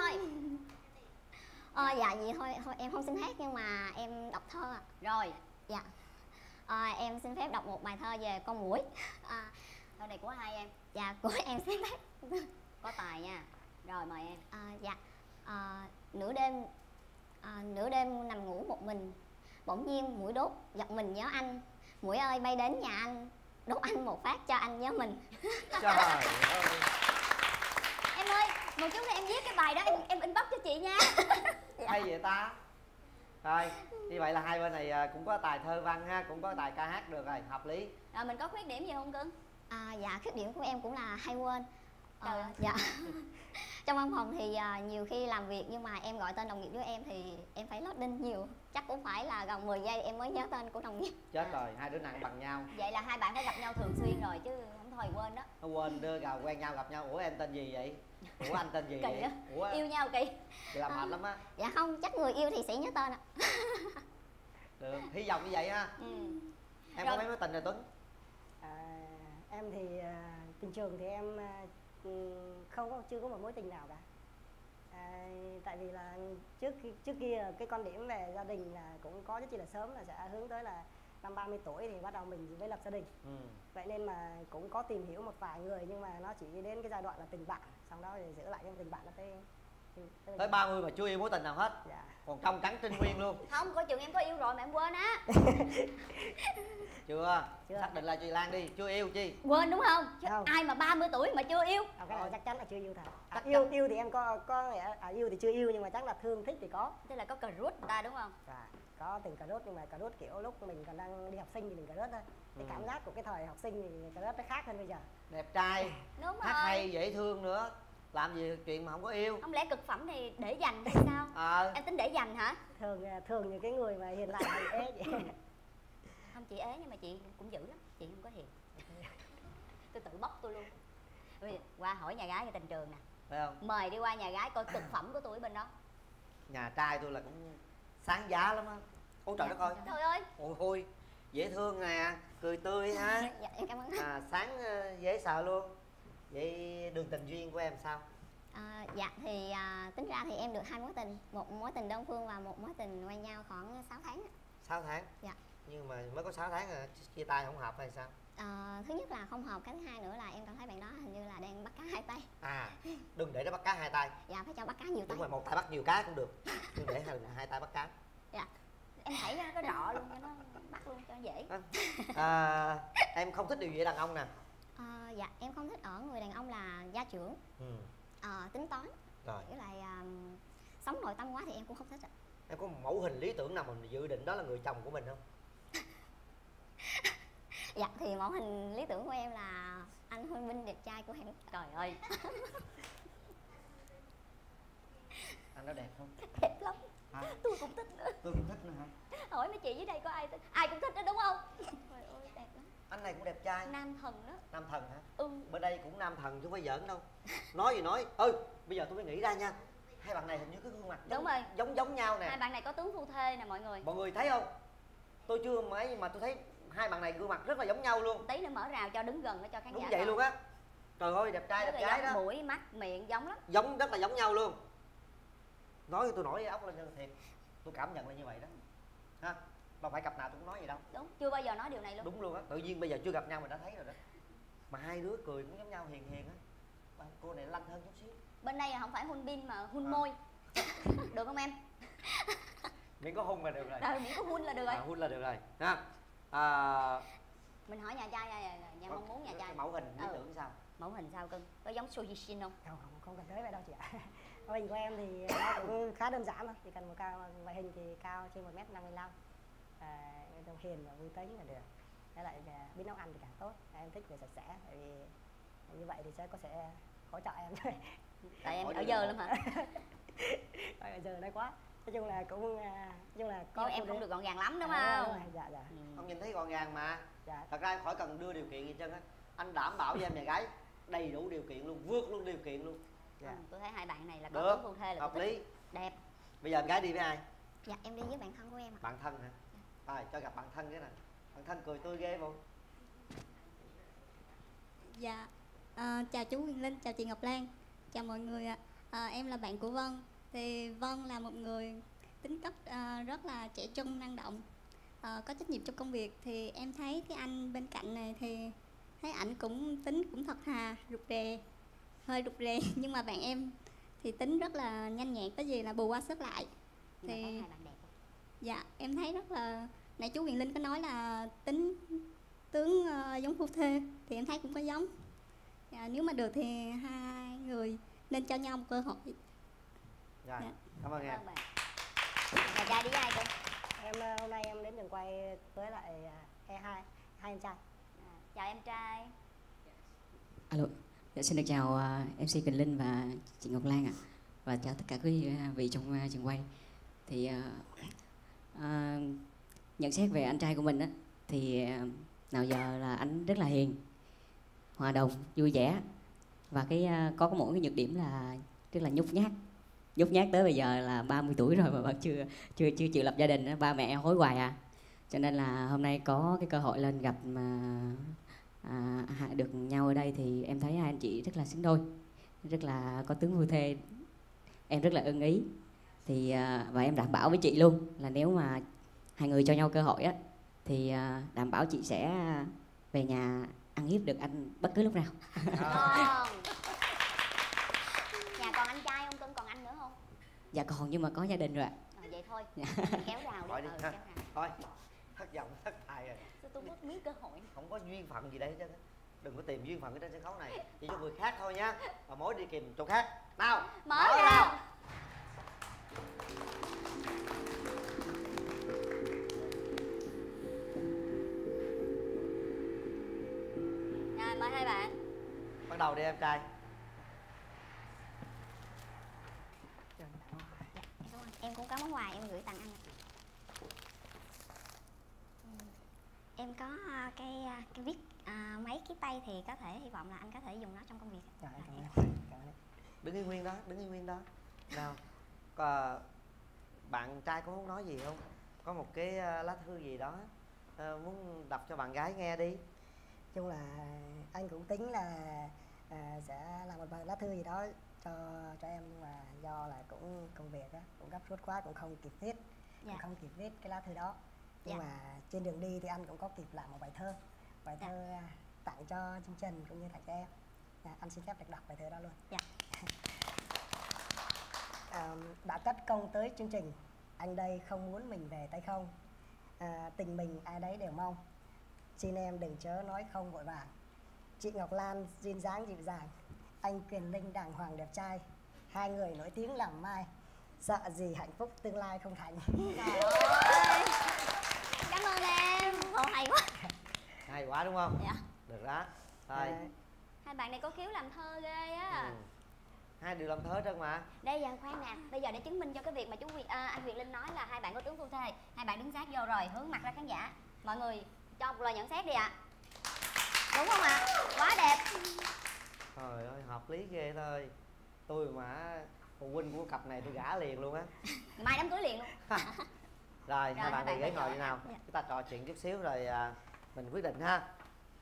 Dạ vậy thôi em không xin hát nhưng mà em đọc thơ ạ. Rồi. Dạ. Em xin phép đọc một bài thơ về con muỗi. Thơ này của hai em? Dạ của em xin phép. Có tài nha. Rồi mời em. Dạ. Nửa đêm nằm ngủ một mình, bỗng nhiên muỗi đốt giật mình nhớ anh. Muỗi ơi bay đến nhà anh, đốt anh một phát cho anh nhớ mình. Trời ơi. Một chút nữa em viết cái bài đó em inbox cho chị nha. Hay vậy ta. Rồi, như vậy là hai bên này cũng có tài thơ văn ha, cũng có tài ca hát được rồi, hợp lý. Rồi mình có khuyết điểm gì không cưng? Dạ khuyết điểm của em cũng là hay quên. Dạ. Trong văn phòng thì nhiều khi làm việc nhưng mà em gọi tên đồng nghiệp với em thì em phải loading nhiều. Chắc cũng phải là gần 10 giây em mới nhớ tên của đồng nghiệp. Chết rồi, hai đứa nặng bằng nhau. Vậy là hai bạn phải gặp nhau thường xuyên rồi chứ không thôi quên đó. Nó quên đưa gào quen nhau gặp nhau. Ủa em tên gì vậy? Ủa anh tên gì Kỳ vậy? á. Ủa Yêu nhau kỳ. Vậy làm mệt lắm á. Dạ không, chắc người yêu thì sẽ nhớ tên ạ. Được, hy vọng như vậy ha. Em có mấy mối tình rồi Tuấn? Em thì tình trường thì em chưa có một mối tình nào cả. Tại vì là trước kia cái quan điểm về gia đình là cũng có rất chi là sớm, là sẽ hướng tới là năm 30 tuổi thì bắt đầu mình mới lập gia đình. Vậy nên mà cũng có tìm hiểu một vài người nhưng mà nó chỉ đến cái giai đoạn là tình bạn, sau đó thì giữ lại cái tình bạn nó tới 30 mà chưa yêu mối tình nào hết. Dạ. Còn trong trắng trinh nguyên luôn. Không, coi chừng em có yêu rồi mà em quên á. Chưa. Xác định là chị Lan đi, chưa yêu chi. Quên đúng không? Chứ Không. ai mà 30 tuổi mà chưa yêu. Cái này chắc chắn là chưa yêu thật. Yêu thì em có yêu thì chưa yêu nhưng mà chắc là thương thích thì có. Tức là có crush người ta đúng không? Có từng crush nhưng mà crush kiểu lúc mình còn đang đi học sinh thì mình crush thôi. Cái cảm giác của cái thời học sinh thì crush nó khác hơn bây giờ. Đẹp trai, Đúng hát rồi. hay, dễ thương nữa. Làm gì chuyện mà không có yêu. Không lẽ cực phẩm thì để dành hay sao? Em tính để dành hả? Thường những cái người mà hiền lành thì ế vậy. Không, chị ế nhưng mà chị cũng dữ lắm, chị không có hiền. Tôi tự bóc tôi luôn. Bây giờ, qua hỏi nhà gái cái tình trường nè. Phải không? Mời đi qua nhà gái coi cực phẩm của tôi ở bên đó. Nhà trai tôi là cũng sáng giá lắm á. Ôi trời đất ơi. Trời ơi. Ôi thôi, dễ thương nè, cười tươi ha. Dạ em cảm ơn. Sáng dễ sợ luôn. Vậy đường tình duyên của em sao? Dạ thì tính ra thì em được 2 mối tình, một mối tình đơn phương và một mối tình quen nhau khoảng 6 tháng. 6 tháng? Dạ. Nhưng mà mới có 6 tháng chia tay không hợp hay sao? Thứ nhất là không hợp, cái thứ hai nữa là em cảm thấy bạn đó hình như là đang bắt cá hai tay. Đừng để nó bắt cá hai tay. Dạ, phải cho bắt cá nhiều tay. Đúng rồi, một tay bắt nhiều cá cũng được. Nhưng để hai tay bắt cá. Dạ. Em thảy ra cái rọ luôn cho nó bắt luôn cho nó dễ. Em không thích điều gì ở đàn ông nè? Dạ, em không thích ở người đàn ông là gia trưởng, tính toán. Rồi. Với lại sống nội tâm quá thì em cũng không thích ạ. Em có một mẫu hình lý tưởng nào mình dự định đó là người chồng của mình không? Dạ thì mẫu hình lý tưởng của em là anh Huỳnh Minh đẹp trai của em. Trời ơi. Anh đó đẹp không? Đẹp lắm. Tôi cũng thích nữa. Tôi cũng thích nữa hả? Hỏi mấy chị dưới đây có ai thích? Ai cũng thích đó đúng không? Trời ơi đẹp lắm. Anh này cũng đẹp trai. Nam thần đó. Nam thần hả? Ừ. Bên đây cũng nam thần chứ không phải giỡn đâu. Nói gì nói. Bây giờ tôi mới nghĩ ra nha. Hai bạn này hình như cái gương mặt đúng rồi, giống nhau nè. Hai bạn này có tướng phu thê nè mọi người. Mọi người thấy không? Tôi chưa mấy nhưng mà tôi thấy hai bạn này gương mặt rất là giống nhau luôn. Tí nữa mở rào cho đứng gần để cho khán giả. Đúng vậy luôn á. Trời ơi đẹp trai đẹp gái đó. Mũi mắt miệng giống lắm. Giống rất là giống nhau luôn. Nói cho tôi nổi óc lên cho thiệt. Tôi cảm nhận là như vậy đó. Ha. Đâu phải cặp nào tôi cũng nói vậy đâu. Đúng, chưa bao giờ nói điều này luôn. Đúng luôn á, tự nhiên bây giờ chưa gặp nhau mình đã thấy rồi đó. Mà hai đứa cười cũng giống nhau, hiền hiền á. Cô này lanh hơn chút xíu. Bên đây không phải hun bin mà hun môi. Được không em? Miễn có hun là được rồi. Miễn có hun là được rồi. Hun là được rồi. Ha. Mình hỏi nhà trai nhà mong muốn nhà trai. Mẫu hình lý tưởng sao? Mẫu hình sao cưng? Có giống So Ji Shin không? Không cần tới vậy đâu chị ạ. Mẫu hình của em thì nó cũng khá đơn giản thôi, chỉ cần một ngoại hình thì cao trên 1m55, trông hiền và vui tính là được. Với lại biết nấu ăn thì càng tốt. Em thích người sạch sẽ, tại vì như vậy thì sẽ hỗ trợ em thôi. Tại em ở giờ lắm hả? Ở giờ đây quá. Nói chung là có. Nhưng em không được gọn gàng lắm đúng không? Dạ. Không nhìn thấy gọn gàng mà. Dạ. Thật ra em khỏi cần đưa điều kiện gì trơn á. Anh đảm bảo với em nhà gái đầy đủ điều kiện luôn, vượt luôn điều kiện luôn. Dạ. Tôi thấy hai bạn này là có tướng phu thê là hợp lý. Đẹp. Bây giờ em gái đi với ai? Dạ em đi với bạn thân của em ạ. Bạn thân hả? Rồi cho gặp bạn thân cái nè. Bạn thân cười tươi ghê không? Dạ. Chào chú Quyền Linh, chào chị Ngọc Lan, chào mọi người ạ. Em là bạn của Vân. Thì Vân là một người tính cách rất là trẻ trung, năng động, có trách nhiệm trong công việc. Thì em thấy cái anh bên cạnh này thì thấy ảnh cũng tính cũng thật thà, hơi rụt rè nhưng mà bạn em thì tính rất là nhanh nhẹn, có gì là bù qua sức lại. Thì hai bạn đẹp không? Dạ em thấy rất là, nãy chú Quyền Linh có nói là tính tướng giống phu thê thì em thấy cũng có giống. Nếu mà được thì hai người nên cho nhau một cơ hội. Rồi, cảm ơn em. Nhà trai đi với ai cô? Em hôm nay em đến trường quay với lại hai em trai. Chào em trai. Alo, xin được chào MC Quỳnh Linh và chị Ngọc Lan ạ. Và chào tất cả quý vị trong trường quay. Thì nhận xét về anh trai của mình á, thì nào giờ là anh rất là hiền, hòa đồng, vui vẻ. Và có mỗi cái nhược điểm là rất là nhút nhát. Nhút nhát tới bây giờ là 30 tuổi rồi mà vẫn chưa chịu lập gia đình á, ba mẹ hối hoài à. Cho nên là hôm nay có cái cơ hội lên gặp được nhau ở đây thì em thấy hai anh chị rất là xứng đôi, rất là có tướng phu thê, em rất là ưng ý. Thì và em đảm bảo với chị luôn là nếu mà hai người cho nhau cơ hội á thì đảm bảo chị sẽ về nhà ăn hiếp được anh bất cứ lúc nào. Nhà còn anh trai không Tuấn, còn anh nữa không? Dạ còn, nhưng mà có gia đình rồi ạ. Vậy thôi, kéo rào Thôi đi ha. Thôi, thất vọng, thất bại rồi. Sao tôi mất miếng cơ hội? Không có duyên phận gì đây chứ. Đừng có tìm duyên phận ở trên sân khấu này, chỉ cho người khác thôi nha. Và mối đi kìm chỗ khác. Nào, mở ra. Rồi, mời hai bạn. Bắt đầu đi em trai. Em cũng có món quà em gửi tặng anh. Em có cái viết mấy cái tay thì có thể hy vọng là anh có thể dùng nó trong công việc. Cảm ơn. Đứng yên nguyên đó, đứng yên nguyên đó. Nào, bạn trai có muốn nói gì không? Có một cái lá thư gì đó muốn đọc cho bạn gái nghe đi. Chung là anh cũng tính là sẽ làm một bài lá thư gì đó cho em, nhưng mà do là cũng công việc á, cũng gấp rút quá cũng không kịp viết. Cũng không kịp viết cái lá thư đó. Nhưng mà trên đường đi thì anh cũng có kịp làm một bài thơ tặng cho chương trình cũng như tặng cho em. Anh xin phép được đọc bài thơ đó luôn. Đã cất công tới chương trình, anh đây không muốn mình về tay không. Tình mình ai đấy đều mong, xin em đừng chớ nói không vội vàng. Chị Ngọc Lan duyên dáng dịu dàng, anh Quyền Linh đàng hoàng đẹp trai, hai người nổi tiếng làm mai, sợ gì hạnh phúc tương lai không thành. Trời ơi, cảm ơn em. Hay quá. Hay quá đúng không? Dạ. Được đó. Thôi. Hai bạn này có khiếu làm thơ ghê á. Hai đều làm thơ trơn mà. Đây giờ khoan nè, bây giờ để chứng minh cho cái việc mà anh Việt Linh nói là hai bạn có tướng phu thê, hai bạn đứng sát vô rồi hướng mặt ra khán giả. Mọi người cho một lời nhận xét đi ạ. Đúng không ạ? Quá đẹp. Trời ơi, hợp lý ghê thôi. Tôi mà phụ huynh của cặp này tôi gả liền luôn á. Mai đám cưới liền luôn. Rồi, hai bạn này ghế ngồi như nào? Chúng ta trò chuyện chút xíu rồi mình quyết định ha.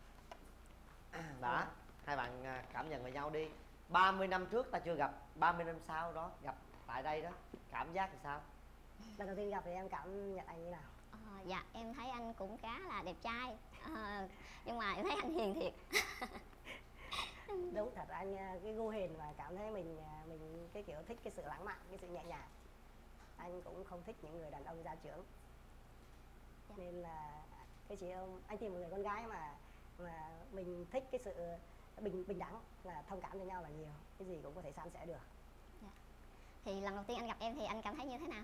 Đã, hai bạn cảm nhận về nhau đi. 30 năm trước ta chưa gặp, 30 năm sau đó gặp tại đây đó, cảm giác thì sao? Lần đầu tiên gặp thì em cảm nhận anh như nào? Dạ, em thấy anh cũng khá là đẹp trai, nhưng mà em thấy anh hiền thiệt. Đúng thật, anh cái gu hiền và cảm thấy mình cái kiểu thích cái sự lãng mạn, cái sự nhẹ nhàng. Anh cũng không thích những người đàn ông gia trưởng. Nên là cái chị anh tìm một người con gái mà mình thích cái sự bình đẳng, là thông cảm cho nhau là nhiều, cái gì cũng có thể san sẻ được. Thì lần đầu tiên anh gặp em thì anh cảm thấy như thế nào?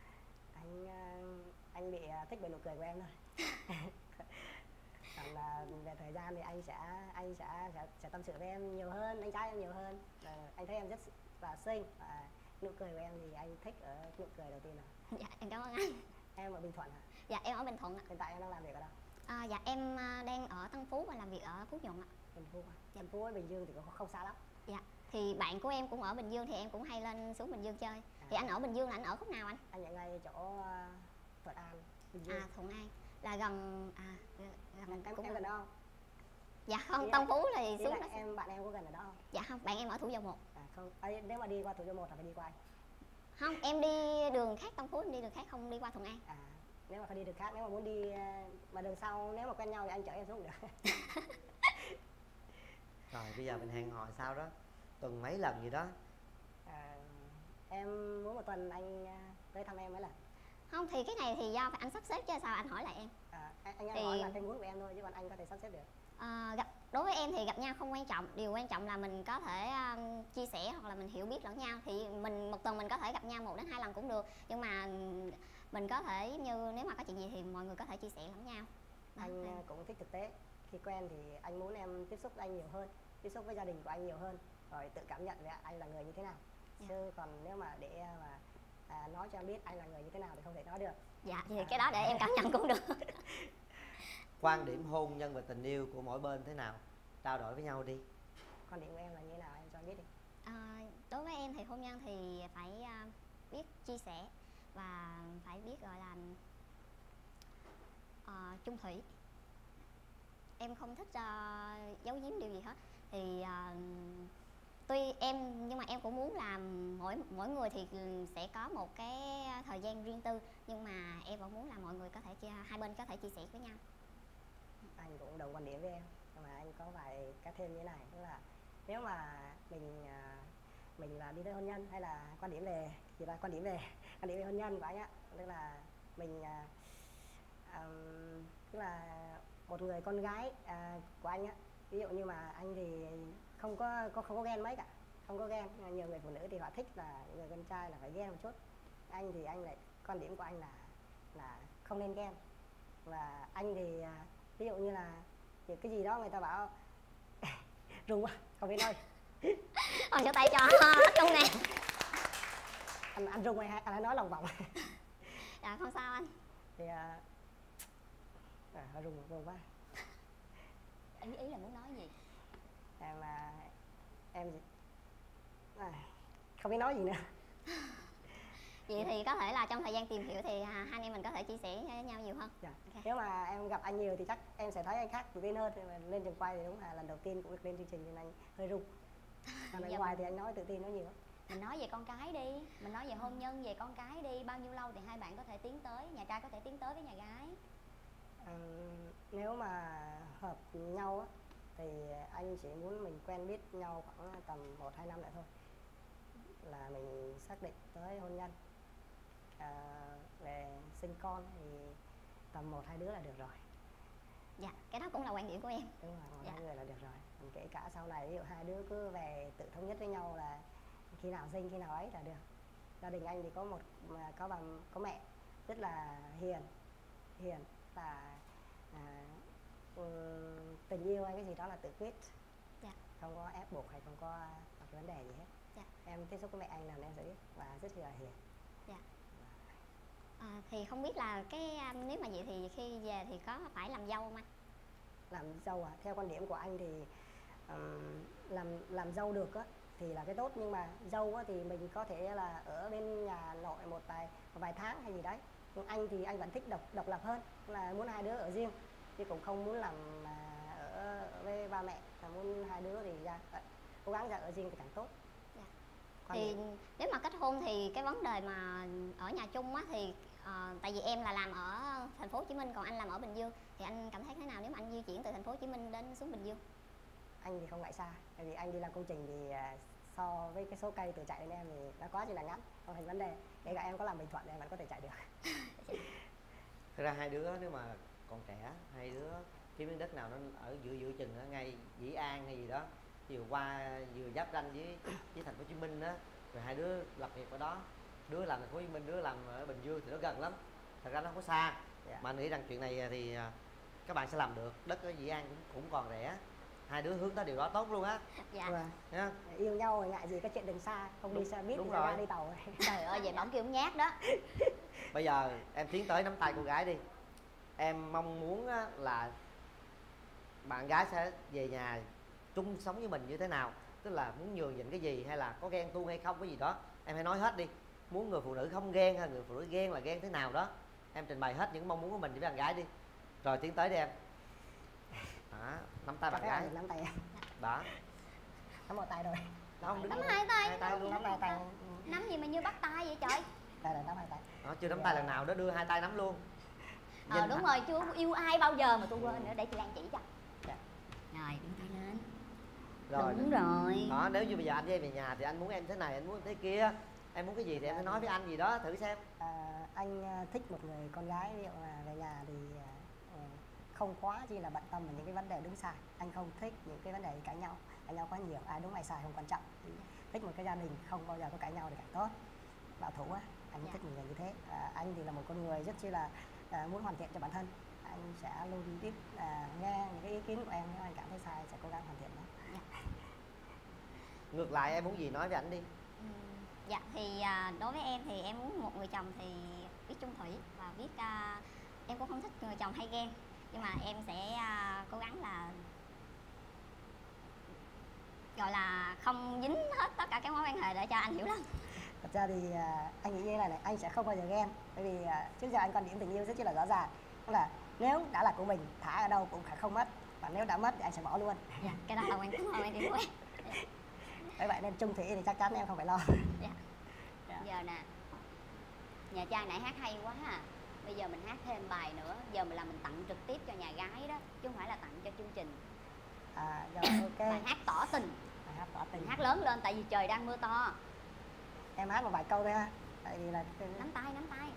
Anh bị thích bởi nụ cười của em thôi. Còn về thời gian thì anh sẽ tâm sự với em nhiều hơn, anh trai em nhiều hơn. Anh thấy em rất là xinh và nụ cười của em thì anh thích ở nụ cười đầu tiên nào. Dạ, em cảm ơn anh. Em ở Bình Thuận hả? Dạ, em ở Bình Thuận ạ. Hiện tại em đang làm việc ở đâu? Dạ, em đang ở Tân Phú và làm việc ở Phú Nhuận ạ. Tân Phú à? Tân Phú với Bình Dương thì cũng không xa lắm. Dạ, thì bạn của em cũng ở Bình Dương thì em cũng hay lên xuống Bình Dương chơi. Thì anh ở Bình Dương là anh ở khúc nào anh? Anh ở ngay chỗ Thuận An, Bình Dương. Thuận An là gần em cũng gần đó không? Dạ không, Tân Phú thì xuống đó. Bạn em có gần ở đó không? Dạ không, bạn em ở Thủ Dầu Một. Không, nếu mà đi qua Thủ Dầu Một là phải đi qua anh. Không, em đi đường khác Tân Phú, em đi đường khác, không đi qua Thuận An. Nếu mà phải đi đường khác, nếu mà muốn đi mà đường sau, nếu mà quen nhau thì anh chở em xuống được. Rồi bây giờ mình hẹn hò sao đó, tuần mấy lần gì đó. Em muốn một tuần anh tới thăm em mấy lần. Không, thì cái này thì do phải anh sắp xếp chứ sao anh hỏi lại em. Anh hỏi là cái muốn của em thôi chứ còn anh có thể sắp xếp được. Đối với em thì gặp nhau không quan trọng, điều quan trọng là mình có thể chia sẻ hoặc là mình hiểu biết lẫn nhau. Thì mình một tuần mình có thể gặp nhau 1 đến 2 lần cũng được, nhưng mà mình có thể như nếu mà có chuyện gì thì mọi người có thể chia sẻ lẫn nhau. Anh cũng thích thực tế. Khi quen thì anh muốn em tiếp xúc với anh nhiều hơn, tiếp xúc với gia đình của anh nhiều hơn, rồi tự cảm nhận về anh là người như thế nào. Chứ còn nếu mà để mà nói cho em biết anh là người như thế nào thì không thể nói được. Dạ, thì cái đó để em cảm nhận cũng được. Quan điểm hôn nhân và tình yêu của mỗi bên thế nào? Trao đổi với nhau đi. Quan điểm của em là như thế nào em cho biết đi. Đối với em thì hôn nhân thì phải biết chia sẻ và phải biết gọi là chung thủy. Em không thích giấu giếm điều gì hết. Thì tuy em nhưng mà em cũng muốn là mỗi người thì sẽ có một cái thời gian riêng tư, nhưng mà em vẫn muốn là mọi người có thể hai bên có thể chia sẻ với nhau. Anh cũng đồng quan điểm với em, nhưng mà anh có vài cái thêm như thế này, tức là nếu mà mình là đi tới hôn nhân hay là quan điểm về hôn nhân của anh á, tức là mình tức là một người con gái của anh á, ví dụ như mà anh thì không có ghen mấy cả, không có ghen. Nhiều người phụ nữ thì họ thích là người con trai là phải ghen một chút. Anh thì anh lại quan điểm của anh là không nên ghen. Và anh thì ví dụ như là những cái gì đó người ta bảo rung quá không biết nói. Còn cho tay cho Trung nè. Anh rung hay anh nói lòng vòng? Dạ không sao anh. Thì rung quá. Ý là muốn nói gì? Em không biết nói gì nữa. Vậy thì có thể là trong thời gian tìm hiểu thì hai anh em mình có thể chia sẻ với nhau nhiều hơn. Dạ. Okay. Nếu mà em gặp anh nhiều thì chắc em sẽ thấy anh khác tự tin hơn. Lên trường quay thì đúng là lần đầu tiên cũng được lên chương trình nên anh hơi rung. Còn ở ngoài thì anh nói tự tin nói nhiều. Mình nói về con cái đi, mình nói về hôn nhân, về con cái đi. Bao nhiêu lâu thì hai bạn có thể tiến tới, nhà trai có thể tiến tới với nhà gái? Nếu mà hợp nhau á thì anh chỉ muốn mình quen biết nhau khoảng tầm 1-2 năm nữa thôi là mình xác định tới hôn nhân. Về sinh con thì tầm 1-2 đứa là được rồi. Dạ, cái đó cũng là quan điểm của em. Đúng rồi, 1-2 người là được rồi. Còn kể cả sau này ví dụ hai đứa cứ về tự thống nhất với nhau là khi nào sinh khi nào ấy là được. Gia đình anh thì có bà có mẹ rất là hiền và tình yêu hay cái gì đó là tự quyết. Dạ. Không có ép buộc hay không có cái vấn đề gì hết. Dạ. Em tiếp xúc với mẹ anh là em sẽ biết và rất là hiền. Dạ. Thì không biết là nếu mà vậy thì khi về thì có phải làm dâu không anh? Làm dâu à? Theo quan điểm của anh thì làm dâu được á thì là cái tốt, nhưng mà dâu á thì mình có thể là ở bên nhà nội một vài tháng hay gì đấy. Nhưng anh thì anh vẫn thích độc lập hơn, là muốn hai đứa ở riêng chứ cũng không muốn làm ở với ba mẹ, là muốn hai đứa thì ra cố gắng ra ở riêng thì càng tốt. Dạ. Thì nếu mà kết hôn thì cái vấn đề mà ở nhà chung á thì tại vì em là làm ở thành phố Hồ Chí Minh, còn anh làm ở Bình Dương, thì anh cảm thấy thế nào nếu mà anh di chuyển từ thành phố Hồ Chí Minh đến xuống Bình Dương? Anh thì không ngại xa, tại vì anh đi làm công trình thì so với cái số cây từ chạy đến em thì nó quá chỉ là ngắn, không thành vấn đề. Kể cả em có làm Bình Thuận thì em vẫn có thể chạy được. Thật ra hai đứa nếu mà còn trẻ, hai đứa kiếm miếng đất nào nó ở giữa chừng đó, ngay Dĩ An hay gì đó, vừa giáp ranh với thành phố Hồ Chí Minh đó, rồi hai đứa lập nghiệp ở đó, đứa làm thành phố Hồ Chí Minh, đứa làm ở Bình Dương thì nó gần lắm. Thật ra nó không có xa. Dạ. Mà anh nghĩ rằng chuyện này thì các bạn sẽ làm được. Đất ở Dĩ An cũng còn rẻ, hai đứa hướng tới điều đó tốt luôn á. Dạ. Yeah. Yêu nhau rồi ngại gì cái chuyện đường xa, không đi xe buýt, đi ra đi tàu. Trời ơi, vậy bỗng kêu nhát đó. Bây giờ em tiến tới nắm tay cô gái đi. Em mong muốn là bạn gái sẽ về nhà chung sống với mình như thế nào, tức là muốn nhường nhịn cái gì hay là có ghen tuông hay không, cái gì đó em hãy nói hết đi. Muốn người phụ nữ không ghen hay người phụ nữ ghen là ghen thế nào đó, em trình bày hết những mong muốn của mình với bạn gái đi, rồi tiến tới đi em. Đó, nắm tay bạn gái. Nắm tay em. Đó. Nắm một tay rồi. Nắm hai tay luôn. Nắm hai tay. Nắm gì mà như bắt tay vậy trời? Đây là nắm hai tay. Đó, chưa nắm tay lần nào đó, đưa hai tay nắm luôn. Đúng rồi, chưa yêu ai bao giờ mà tôi quên nữa, để chị Lan chỉ cho. Rồi, đứng tay lên. Rồi. Đúng rồi. Đó, nếu như bây giờ anh về nhà thì anh muốn em thế này, anh muốn em thế kia, em muốn cái gì thì em phải nói với anh gì đó thử xem. Anh thích một người con gái, ví dụ là về nhà thì không quá chi là bận tâm vào những cái vấn đề đúng sai. Anh không thích những cái vấn đề cãi nhau quá nhiều, ai đúng ai sai không quan trọng. Thích một cái gia đình không bao giờ có cãi nhau thì càng tốt. Bảo thủ á, anh thích người như thế. Anh thì là một con người rất chi là muốn hoàn thiện cho bản thân. Anh sẽ luôn biết nghe những cái ý kiến của em, nếu anh cảm thấy sai sẽ cố gắng hoàn thiện nó. Ngược lại em muốn gì nói với ảnh đi. Dạ thì đối với em thì em muốn một người chồng thì biết chung thủy và biết em cũng không thích người chồng hay ghen, nhưng mà em sẽ cố gắng là gọi là không dính hết tất cả các mối quan hệ để cho anh hiểu lắm. Thật ra thì anh nghĩ như thế này này, anh sẽ không bao giờ ghen, bởi vì trước giờ anh quan điểm tình yêu rất là rõ ràng, tức là nếu đã là của mình thả ở đâu cũng không mất, và nếu đã mất thì anh sẽ bỏ luôn. Dạ, cái đó là quan điểm của em. Bởi vậy nên chung thủy thì chắc chắn em không phải lo. Dạ. Giờ nè, nhà trai nãy hát hay quá à, bây giờ mình hát thêm bài nữa, giờ mình tặng trực tiếp cho nhà gái đó, chứ không phải là tặng cho chương trình. Rồi ok. Bài hát tỏ tình. Bài hát tỏ tình. Hát lớn lên tại vì trời đang mưa to. Em hát một vài câu thôi ha. Tại vì là nắm tay.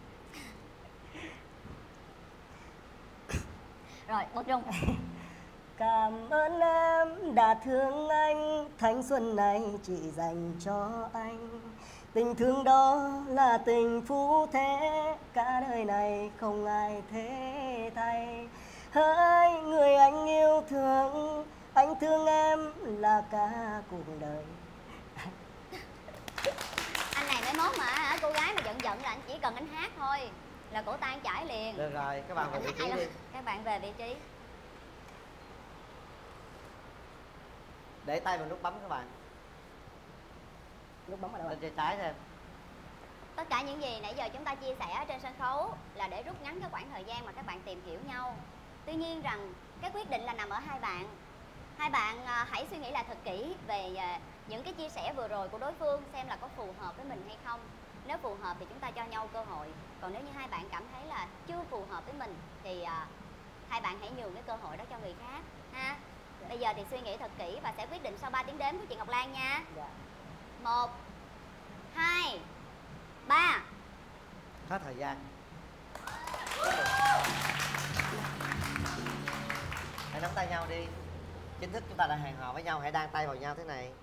Rồi, bớt rung. Cảm ơn em đã thương anh, thanh xuân này chỉ dành cho anh. Tình thương đó là tình phú thế, cả đời này không ai thế thay. Hỡi người anh yêu thương, anh thương em là cả cuộc đời. Anh này mới mốt mà cô gái mà giận là anh chỉ cần anh hát thôi là cổ tay anh chảy liền. Được rồi, các bạn về vị trí đi. Các bạn về vị trí. Để tay vào nút bấm các bạn. Nút bấm ở đâu? Lên trên trái thêm. Tất cả những gì nãy giờ chúng ta chia sẻ trên sân khấu là để rút ngắn cái khoảng thời gian mà các bạn tìm hiểu nhau. Tuy nhiên rằng cái quyết định là nằm ở hai bạn. Hai bạn hãy suy nghĩ lại thật kỹ về những cái chia sẻ vừa rồi của đối phương, xem là có phù hợp với mình hay không. Nếu phù hợp thì chúng ta cho nhau cơ hội. Còn nếu như hai bạn cảm thấy là chưa phù hợp với mình thì hai bạn hãy nhường cái cơ hội đó cho người khác ha. Bây giờ thì suy nghĩ thật kỹ và sẽ quyết định sau 3 tiếng đếm của chị Ngọc Lan nha. 1 2 3. Hết thời gian. Hãy nắm tay nhau đi. Chính thức chúng ta đã hẹn hò với nhau, hãy đan tay vào nhau thế này.